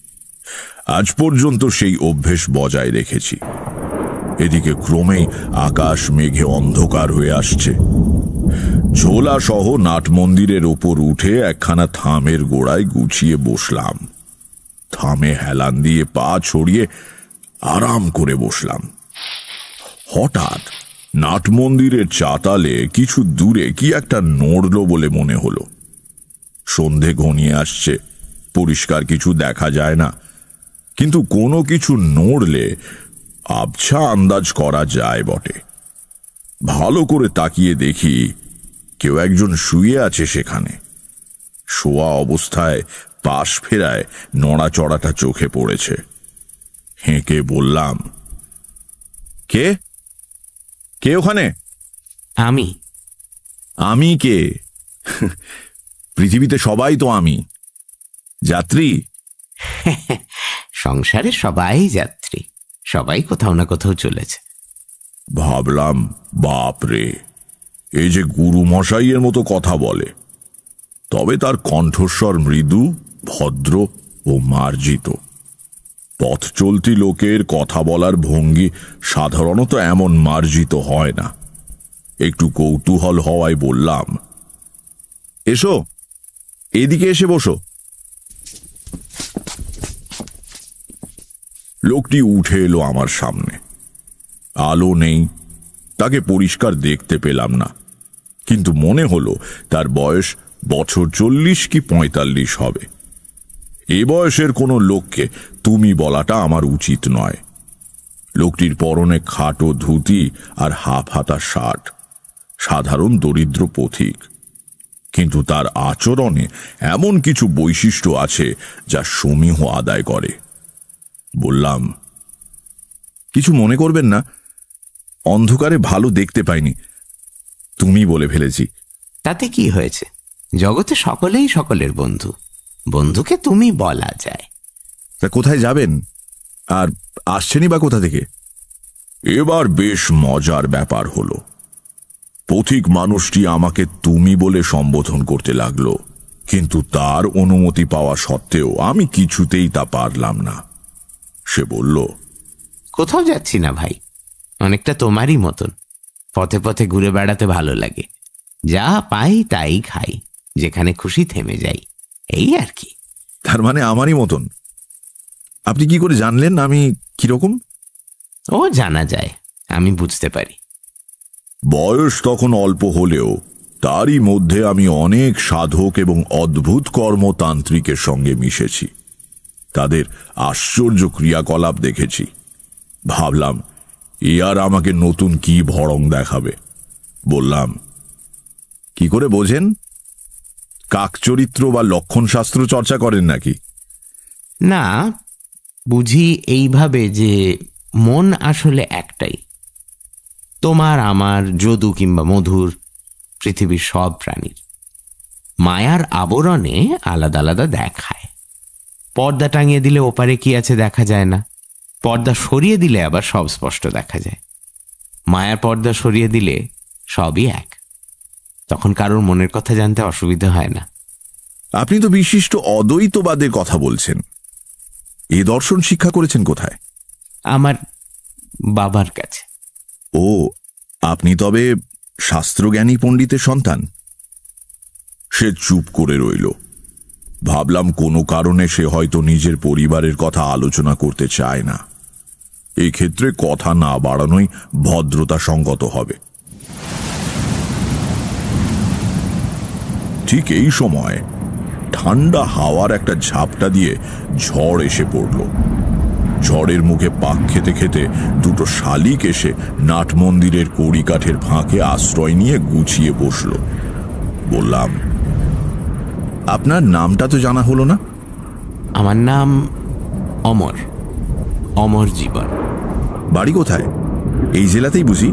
আজ পর্যন্ত সেই অভ্যেস বজায় রেখেছি। এদিকে ক্রমেই আকাশ মেঘে অন্ধকার হয়ে আসছে। ঝোলা সহ নাট মন্দিরের ওপর উঠে একখানা থামের গোড়ায় গুছিয়ে বসলাম। থামে হেলান দিয়ে পা ছড়িয়ে আরাম করে বসলাম। হঠাৎ নাট মন্দিরের চাতালে কিছু দূরে কি একটা নড়ল বলে মনে হলো। সন্ধে ঘনিয়ে আসছে, পরিষ্কার কিছু দেখা যায় না, কিন্তু কোনো কিছু নড়লে আবছা আন্দাজ করা যায় বটে। ভালো করে তাকিয়ে দেখি কেউ একজন শুয়ে আছে সেখানে। শোয়া অবস্থায় পাশ ফেরায় নড়াচড়াটা চোখে পড়েছে। হেঁকে বললাম, কে কে ওখানে? আমি। আমি কে? পৃথিবীতে সবাই তো আমি। যাত্রী? সংসারে সবাই যাত্রী, সবাই কোথাও না কোথাও চলেছে। ভাবলাম, বাপ রে, এই যে গুরু মশাইয়ের মতো কথা বলে, তবে তার কণ্ঠস্বর মৃদু, ভদ্র ও মার্জিত। পথ চলতি লোকের কথা বলার ভঙ্গি সাধারণত এমন মার্জিত হয় না। একটু কৌতূহল হওয়ায় বললাম, এসো, এদিকে এসে বসো। লোকটি উঠে এলো আমার সামনে। আলো নেই, তাকে পরিষ্কার দেখতে পেলাম না, কিন্তু মনে হলো তার বয়স বছর 40 কি 45 হবে। এ বয়সের কোনো লোককে তুমি বলাটা আমার উচিত নয়। লোকটির পরনে খাটো ধুতি আর হাফ হাতা শার্ট, সাধারণ দরিদ্র পথিক, কিন্তু তার আচরণে এমন কিছু বৈশিষ্ট্য আছে যা সমীহ আদায় করে। বললাম, কিছু মনে করবেন না, অন্ধকারে ভালো দেখতে পাইনি, তুমি বলে ফেলেছি। তাতে কি হয়েছে? জগতে সকলেই সকলের বন্ধু, বন্ধুকে তুমি বলা যায়। তা কোথায় যাবেন, আর আসছেনই বা কোথা থেকে? এবার বেশ মজার ব্যাপার হলো। পথিক মানুষটি আমাকে তুমি বলে সম্বোধন করতে লাগলো, কিন্তু তার অনুমতি পাওয়া সত্ত্বেও আমি কিছুতেই তা পারলাম না। সে বলল, কোথাও যাচ্ছি না ভাই, অনেকটা তোমারই মতন। পথে পথে ঘুরে বেড়াতে ভালো লাগে, যা পাই তাই খাই, যেখানে খুশি থেমে যাই, এই আর কি। তার মানে আমারই মতন? আপনি কি করে জানলেন আমি কিরকম? ও জানা যায়, আমি বুঝতে পারি। বয়স তখন অল্প হলেও তারই মধ্যে আমি অনেক সাধক এবং অদ্ভুত কর্মতান্ত্রিকের সঙ্গে মিশেছি, তাদের আশ্চর্য ক্রিয়াকলাপ দেখেছি। ভাবলাম এ আর আমাকে নতুন কি ভড়ং দেখাবে। বললাম, কি করে বোঝেন? কাকচরিত্র বা লক্ষণশাস্ত্র চর্চা করেন নাকি? না, বুঝি এইভাবে যে মন আসলে একটাই, তোমার আমার, যদু কিংবা মধুর, পৃথিবীর সব প্রাণীর। মায়ার আবরণে আলাদা আলাদা দেখায়। পর্দা টাঙিয়ে দিলে ওপারে কি আছে দেখা যায় না, পর্দা সরিয়ে দিলে আবার সব স্পষ্ট দেখা যায়। মায়ার পর্দা সরিয়ে দিলে সবই এক, তখন কারোর মনের কথা জানতে অসুবিধা হয় না। আপনি তো বিশিষ্ট অদ্বৈতবাদের কথা বলছেন, এ দর্শন শিক্ষা করেছেন কোথায়? আমার বাবার কাছে। ও, আপনি তবে শাস্ত্রজ্ঞানী পণ্ডিতের সন্তান? সে চুপ করে রইল। ভাবলাম কোনো কারণে সে হয়তো নিজের পরিবারের কথা আলোচনা করতে চায় না। এই ক্ষেত্রে কথা না বাড়ানোই ভদ্রতা সঙ্গত হবে। ঠিক এই সময় ঠান্ডা হাওয়ার একটা ঝাপটা দিয়ে ঝড় এসে পড়ল। ঝড়ের মুখে পাক খেতে খেতে দুটো শালিক এসে নাট মন্দিরের কড়িকাঠের ফাঁকে আশ্রয় নিয়ে গুছিয়ে বসল। বললাম, আপনার নামটা তো জানা হলো না। আমার নাম অমর, অমর জীবন। বাড়ি কোথায়? এই জেলাতেই বুঝি।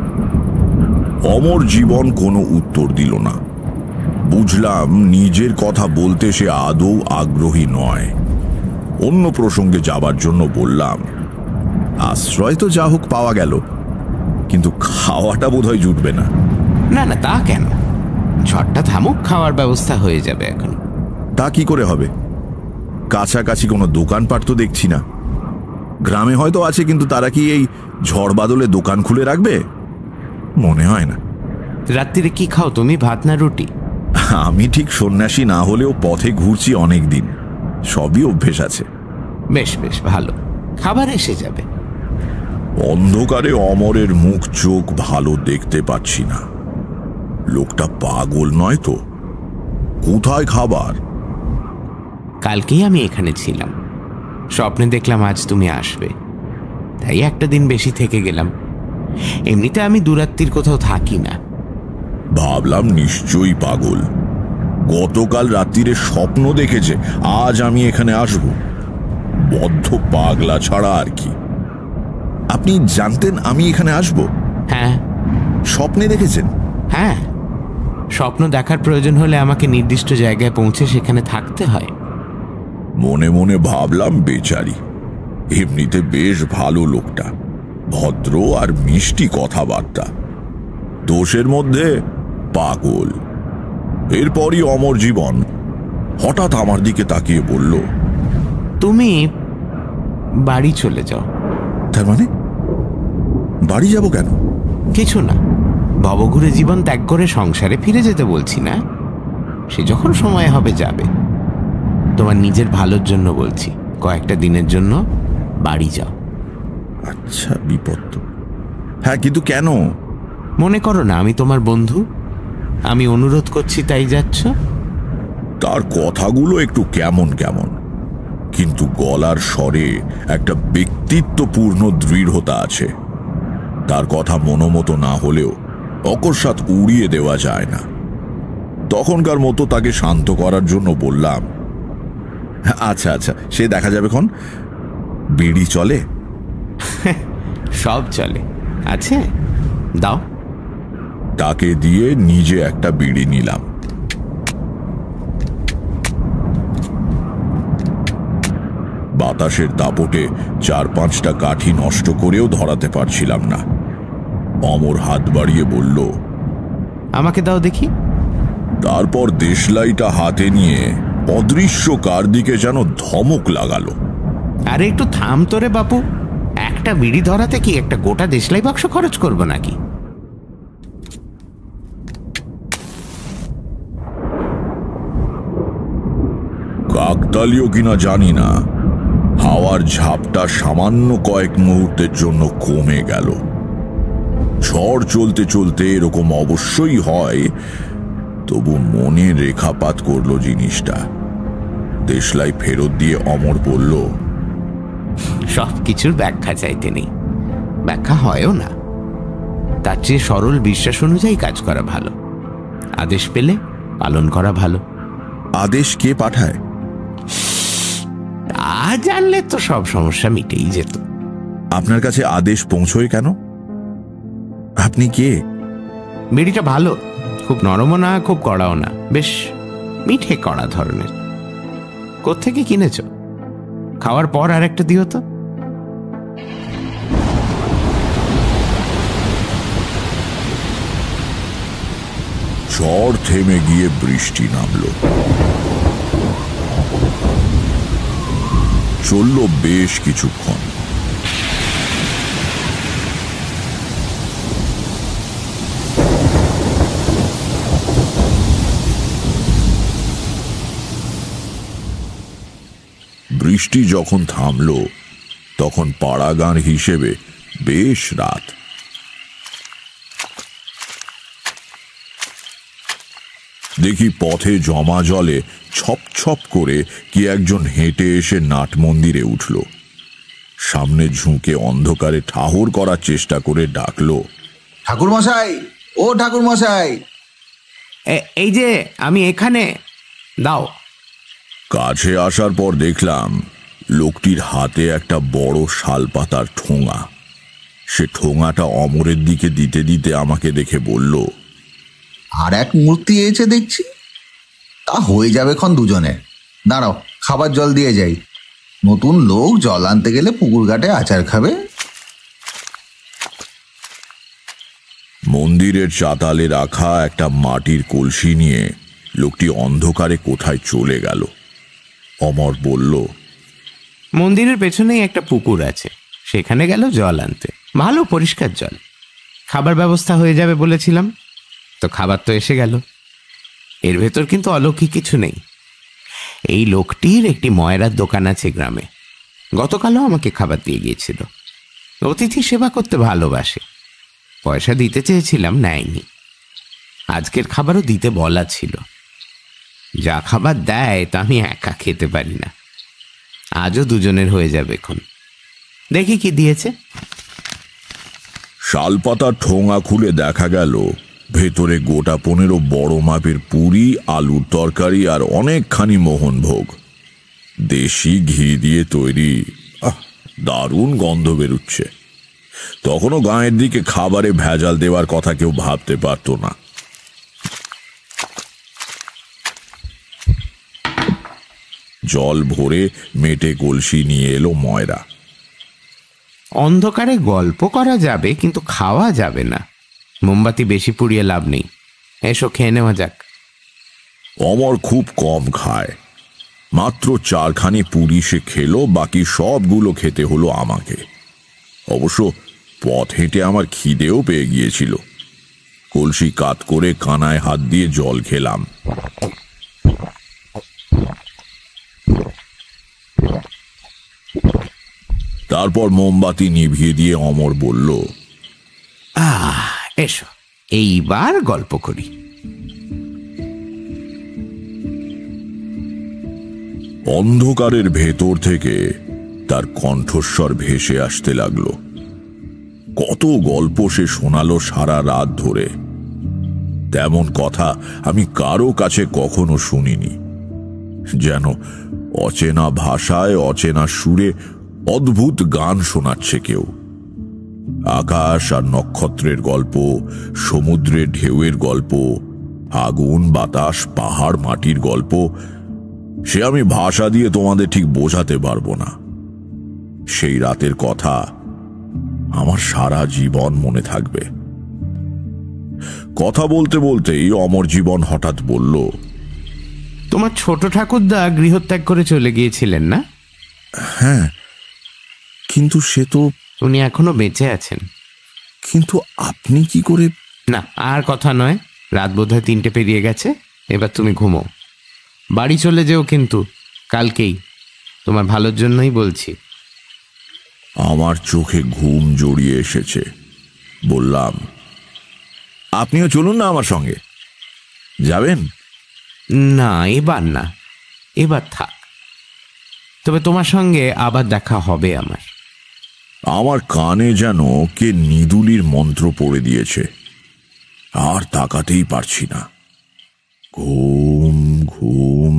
অমর জীবন কোনো উত্তর দিল না। বুঝলাম নিজের কথা বলতে সে আদৌ আগ্রহী নয়। অন্য প্রসঙ্গে যাবার জন্য বললাম, আশ্রয় তো যা হোক পাওয়া গেল, কিন্তু খাওয়াটা বোধহয় জুটবে না। না না, তা কেন, ঝড়টা থামুক, খাওয়ার ব্যবস্থা হয়ে যাবে এখন। তা কি করে হবে? কাছাকাছি কোনো দোকানপাট তো দেখছি না। গ্রামে হয়তো আছে, কিন্তু তারা কি এই ঝড় বাদলে দোকান খুলে রাখবে? মনে হয় না। রাত্রিরে কি খাও তুমি, ভাত না রুটি? আমি ঠিক সন্ন্যাসী না হলেও পথে ঘুরছি অনেক দিন, সবই অভ্যেস আছে। বেশ বেশ ভালো, খাবার এসে যাবে। অন্ধকারে অমরের মুখ চোখ ভালো দেখতে পাচ্ছি না। লোকটা পাগল নয় তো? কোথায় খাবার? কালকেই আমি এখানে ছিলাম, স্বপ্নে দেখলাম আজ তুমি আসবে, তাই একটা দিন বেশি থেকে গেলাম। এমনিতে আমি দুরাত্রির কোথাও থাকি না। ভাবলাম নিশ্চয়ই পাগল, গতকাল রাত্রিরে স্বপ্ন দেখেছে আজ আমি এখানে আসব। বদ্ধ পাগলা ছাড়া আর কি। আপনি জানতেন আমি এখানে আসব? হ্যাঁ। স্বপ্নে দেখেছেন? হ্যাঁ, স্বপ্ন দেখার প্রয়োজন হলে আমাকে নির্দিষ্ট জায়গায় পৌঁছে সেখানে থাকতে হয়। মনে মনে ভাবলাম, বেচারি, এমনিতে বেশ ভালো লোকটা, ভদ্র আর মিষ্টি কথাবার্তা, দোষের মধ্যে পাগল। এরপরই অমর জীবন হঠাৎ আমার দিকে তাকিয়ে বলল, তুমি বাড়ি চলে যাও। তার মানে বাড়ি যাব কেন? কিছু না, ভবঘুরে জীবন ত্যাগ করে সংসারে ফিরে যেতে বলছি না, সে যখন সময় হবে যাবে। তোমার নিজের ভালোর জন্য বলছি, কয়েকটা দিনের জন্য বাড়ি যাও। আচ্ছা, বিপদ তো। হ্যাঁ, কিন্তু কেন? মনে করো না আমি তোমার বন্ধু, আমি অনুরোধ করছি তাই যাচ্ছ? তার কথাগুলো একটু কেমন কেমন, কিন্তু গলার স্বরে একটা ব্যক্তিত্বপূর্ণ দৃঢ়তা আছে। তার কথা মনোমতো না হলেও অকস্মাৎ উড়িয়ে দেওয়া যায় না। তখনকার মতো তাকে শান্ত করার জন্য বললাম, আচ্ছা আচ্ছা, সে দেখা যাবে। বিড়ি চলে? সব চলে। আছে, দাও। তাকে দিয়ে নিজে একটা বিড়ি নিলাম। বাতাসের দাপটে 4-5টা কাঠি নষ্ট করেও ধরাতে পারছিলাম না। অমর হাত বাড়িয়ে বলল, আমাকে দাও দেখি। তারপর দেশলাইটা হাতে নিয়ে অদৃশ্য কার দিকে যেন ধমক লাগালো। আরে একটু থাম তোরে বাপু, একটা বিড়ি ধরাতে কি একটা গোটা দেশলাই বাক্স খরচ করবো নাকি? কাকতালীয় কিনা জানি না, হাওয়ার ঝাপটা সামান্য কয়েক মুহূর্তের জন্য কমে গেল। ঝড় চলতে চলতে এরকম অবশ্যই হয়, তবু মনে রেখাপাত করলো জিনিসটা। দেশলাই ফেরত দিয়ে অমর বলল, সব কিছুর ব্যাখ্যা চাইতে নেই, ব্যাখ্যা হয়ও না। তার চেয়ে সরল বিশ্বাস অনুযায়ী কাজ করা ভালো, আদেশ পেলে পালন করা ভালো। আদেশ কে পাঠায়? তা জানলে তো সব সমস্যা মিটেই যেত। আপনার কাছে আদেশ পৌঁছয় কেন? আপনি কে? বিড়িটা ভালো, খুব নরমও না খুব কড়াও না, বেশ মিঠে কড়া ধরনের। কোত্থেকে কিনেছ? খাওয়ার পর আর একটা দিও তো। ঝড় থেমে গিয়ে বৃষ্টি নামলো। চলল বেশ কিছুক্ষণ। বৃষ্টি যখন থামলো তখন পাড়াগাঁর হিসেবে বেশ রাত। দেখি পথে জমা জলে ছপ ছপ করে কি একজন হেঁটে এসে নাট মন্দিরে উঠল। সামনে ঝুঁকে অন্ধকারে ঠাহর করার চেষ্টা করে ডাকলো, ঠাকুর মশাই, ও ঠাকুর মশাই। এই যে আমি এখানে, দাও। কাছে আসার পর দেখলাম লোকটির হাতে একটা বড় শালপাতার ঠোঙা। সে ঠোঙাটা অমরের দিকে দিতে দিতে আমাকে দেখে বলল, আর এক মূর্তি এসে দেখছি, তা হয়ে যাবে খন দুজনে। দাঁড়াও, খাবার জল দিয়ে যাই। নতুন লোক জল আনতে গেলে পুকুর ঘাটে আচার খাবে। মন্দিরের চাতালে রাখা একটা মাটির কলসি নিয়ে লোকটি অন্ধকারে কোথায় চলে গেল। অমর বলল, মন্দিরের পেছনেই একটা পুকুর আছে, সেখানে গেল জল আনতে। ভালো পরিষ্কার জল। খাবার ব্যবস্থা হয়ে যাবে বলেছিলাম, তো খাবার তো এসে গেল। এর ভেতর কিন্তু অলৌকিক কিছু নেই। এই লোকটির একটি ময়রার দোকান আছে গ্রামে। গতকালও আমাকে খাবার দিয়ে গিয়েছিল। অতিথি সেবা করতে ভালোবাসে। পয়সা দিতে চেয়েছিলাম, নেয়নি। আজকের খাবারও দিতে বলা ছিল। যা খাবার দেয় তা আমি একা খেতে পারি না। আজও দুজনের হয়ে যাবে এখন। দেখি কি দিয়েছে। শালপাতার ঠোঙা খুলে দেখা গেল ভেতরে গোটা 15 বড় মাপের পুরি, আলুর তরকারি আর অনেকখানি মোহনভোগ। দেশি ঘি দিয়ে তৈরি। দারুণ গন্ধ বেরুচ্ছে। তখনও গাঁয়ের দিকে খাবারে ভেজাল দেওয়ার কথা কেউ ভাবতে পারত না। জল ভরে মেটে কলসি নিয়ে এলো ময়রা। অন্ধকারে গল্প করা যাবে, কিন্তু খাওয়া যাবে না। মোমবাতি বেশি পুড়িয়ে লাভ নেই। এসো খেয়ে নেওয়া যাক। অমর খুব কম খায়। মাত্র 4খানি পুরি সে খেলো, বাকি সবগুলো খেতে হলো আমাকে। অবশ্য পথ হেঁটে আমার খিদেও পেয়ে গিয়েছিল। কলসি কাত করে কানায় হাত দিয়ে জল খেলাম। তারপর মোমবাতি নিভিয়ে দিয়ে অমর বলল, এসো এইবার গল্প করি। অন্ধকারের ভেতর থেকে তার কণ্ঠস্বর ভেসে আসতে লাগলো। কত গল্প সে শোনালো সারা রাত ধরে। তেমন কথা আমি কারো কাছে কখনো শুনিনি। যেন অচেনা ভাষায় অচেনা সুরে অদ্ভুত গান শোনাচ্ছে কেউ। আকাশ আর নক্ষত্রের গল্প, সমুদ্রের ঢেউয়ের গল্প, আগুন বাতাস পাহাড় মাটির গল্প, সে আমি ভাষা দিয়ে তোমাদের ঠিক বোঝাতে পারবো না। সেই রাতের কথা আমার সারা জীবন মনে থাকবে। কথা বলতে বলতেই অমর জীবন হঠাৎ বলল, তোমার ছোট ঠাকুরদা গৃহত্যাগ করে চলে গিয়েছিলেন না? হ্যাঁ, কিন্তু সে তো... উনি এখনো বেঁচে আছেন। কিন্তু আপনি কি করে? না, আর কথা নয়, রাত বোধহয় 3টে পেরিয়ে গেছে। এবার তুমি ঘুমো, বাড়ি চলে যেও কিন্তু কালকেই, তোমার ভালোর জন্যই বলছি। আমার চোখে ঘুম জড়িয়ে এসেছে। বললাম, আপনিও চলুন না আমার সঙ্গে। যাবেন? না, এবার না, এবার থাক। তবে তোমার সঙ্গে আবার দেখা হবে আমার। আমার কানে যেন কে নিদুলির মন্ত্র পড়ে দিয়েছে, আর তাকাতেই পারছি না। ঘুম ঘুম।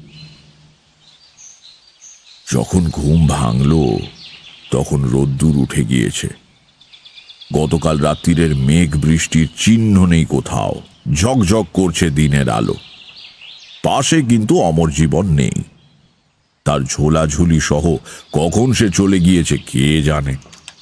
যখন ঘুম ভাঙল তখন রোদ্দুর উঠে গিয়েছে। গতকাল রাত্রিরের মেঘ বৃষ্টির চিহ্ন নেই কোথাও, ঝকঝক করছে দিনের আলো। পাশে কিন্তু অমর জীবন নেই। তার ঝোলাঝুলি সহ কখন সে চলে গিয়েছে কে জানে।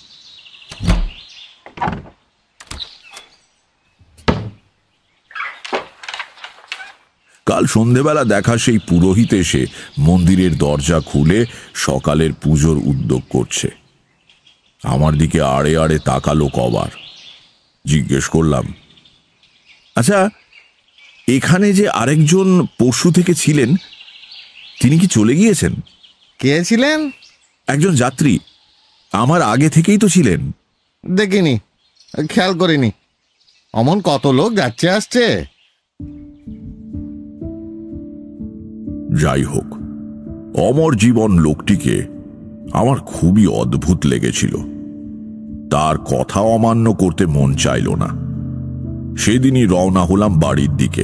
কাল সন্ধেবেলা দেখা সেই পুরোহিত এসে মন্দিরের দরজা খুলে সকালের পুজোর উদ্যোগ করছে। আমার দিকে আড়ে আড়ে তাকালো কবার। জিজ্ঞেস করলাম, আচ্ছা, এখানে যে আরেকজন পরশু থেকে ছিলেন, তিনি কি চলে গিয়েছেন? কে ছিলেন? একজন যাত্রী, আমার আগে থেকেই তো ছিলেন। দেখিনি, খেয়াল করিনি। অমন কত লোক যাচ্ছে আসছে। যাই হোক, অমর জীবন লোকটিকে আমার খুবই অদ্ভুত লেগেছিল। তার কথা অমান্য করতে মন চাইল না। সেদিনই রওনা হলাম বাড়ির দিকে।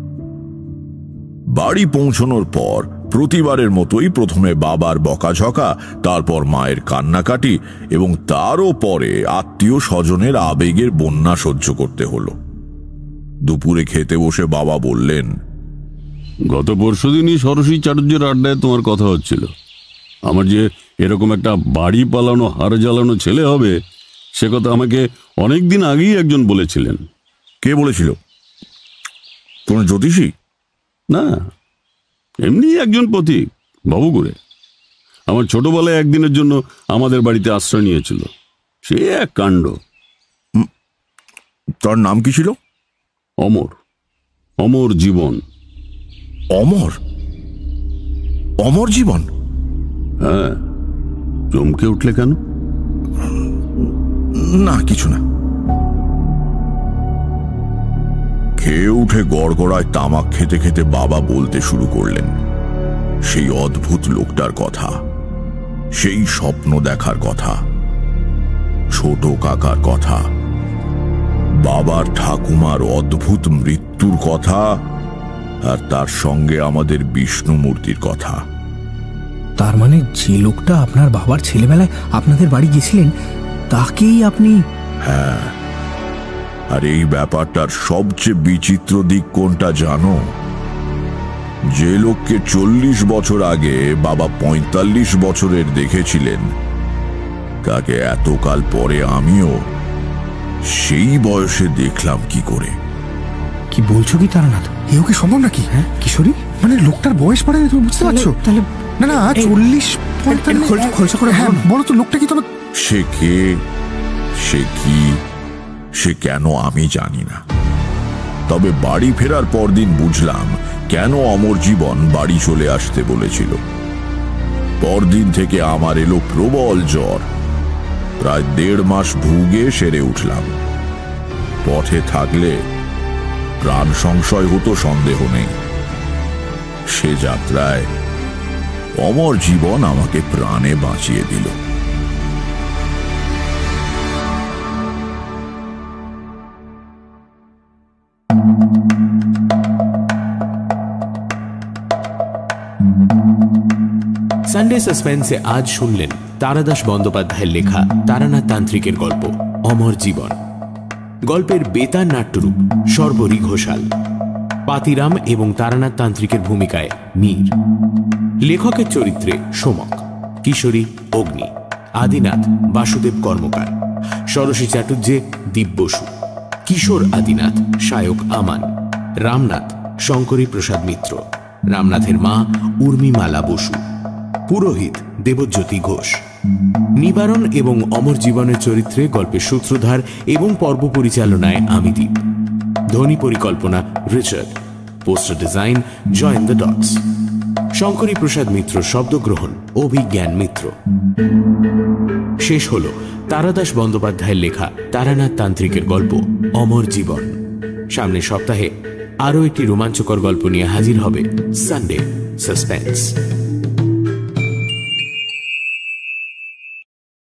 বাড়ি পৌঁছানোর পর প্রতিবারের মতোই প্রথমে বাবার বকাঝকা, তারপর মায়ের কান্নাকাটি এবং তারও পরে আত্মীয় স্বজনের আবেগের বন্যা সহ্য করতে হলো। দুপুরে খেতে বসে বাবা বললেন, গত পরশুদিনই সরস্বতী চাটুর্যের আড্ডায় তোমার কথা হচ্ছিল। আমার যে এরকম একটা বাড়ি পালানো হাড় জ্বালানো ছেলে হবে, সে কথা আমাকে অনেকদিন আগেই একজন বলেছিলেন। কে বলেছিল? কোন জ্যোতিষী? না, এমনি একজন পথিক, বাবুগুড়ে। আমার ছোটবেলায় একদিনের জন্য আমাদের বাড়িতে আশ্রয় নিয়েছিল। সে এক কাণ্ড। তার নাম কি ছিল? অমর। অমর জীবন। অমর? অমর জীবন? হ্যাঁ। চমকে উঠলে কেন? না, কিছু না। খেয়ে উঠে গড়গড়ায় তামাক খেতে খেতে বাবা বলতে শুরু করলেন সেই অদ্ভুত লোকটার কথা, সেই স্বপ্ন দেখার কথা, ছোট কাকার কথা, বাবার ঠাকুমার অদ্ভুত মৃত্যুর কথা, আর তার সঙ্গে আমাদের বিষ্ণু মূর্তির কথা। তার মানে যে লোকটা আপনার বাবার ছেলেবেলায় আপনাদের বাড়ি গেছিলেন, তাকেই আপনি? হ্যাঁ। আর এই ব্যাপারটার সবচেয়ে বিচিত্র দিক কোনটা জানো? যে লোককে 40 বছর আগে বাবা 45 বছরের দেখেছিলেন, তাকে এতকাল পরে আমিও সেই বয়সে দেখলাম কি করে। কি বলছো কি তারানাথ? এও কি সম্ভব নাকি? হ্যাঁ, কিশোরী মানে লোকটার বয়স পড়ে তুমি বুঝতে পারছো? তাহলে না না 40-45 খরচা করে। হ্যাঁ বলো তো, লোকটা কি তোমার? সে কে, সে কি, সে কেন আমি জানি না। তবে বাড়ি ফেরার পরদিন বুঝলাম কেন অমর জীবন বাড়ি চলে আসতে বলেছিল। পরদিন থেকে আমার এলো প্রবল জ্বর। প্রায় 1.5 মাস ভুগে সেরে উঠলাম। পথে থাকলে প্রাণ সংশয় হতো সন্দেহ নেই। সে যাত্রায় অমর জীবন আমাকে প্রাণে বাঁচিয়ে দিল। সানডে সাসপেন্সে আজ শুনলেন তারাদাস বন্দ্যোপাধ্যায়ের লেখা তারানাথ তান্ত্রিকের গল্প অমর জীবন। গল্পের বেতার নাট্যরূপ সর্বরী ঘোষাল, পাতিরাম এবং তারানাথ তান্ত্রিকের ভূমিকায় মীর, লেখকের চরিত্রে সোমক, কিশোরী অগ্নি, আদিনাথ বাসুদেব কর্মকার, ষোড়শী চাটুর্যে দীপ বসু, কিশোর আদিনাথ সায়ক আমান, রামনাথ শঙ্করী প্রসাদ মিত্র, রামনাথের মা উর্মিমালা বসু, পুরোহিত দেবজ্যোতি ঘোষ। নিবারণ এবং অমর জীবনের চরিত্রে গল্পের সূত্রধার এবং পর্ব পরিচালনায় আমিদীপ, ধ্বনি পরিকল্পনা Richard, poster design join the dots, Shankari Prasad Mitra শব্দগ্রহণ অভিজ্ঞান মিত্র। শেষ হল তারাদাস বন্দ্যোপাধ্যায়ের লেখা তারানাথ তান্ত্রিকের গল্প অমর জীবন। সামনের সপ্তাহে আরও একটি রোমাঞ্চকর গল্প নিয়ে হাজির হবে সানডে সাসপেন্স।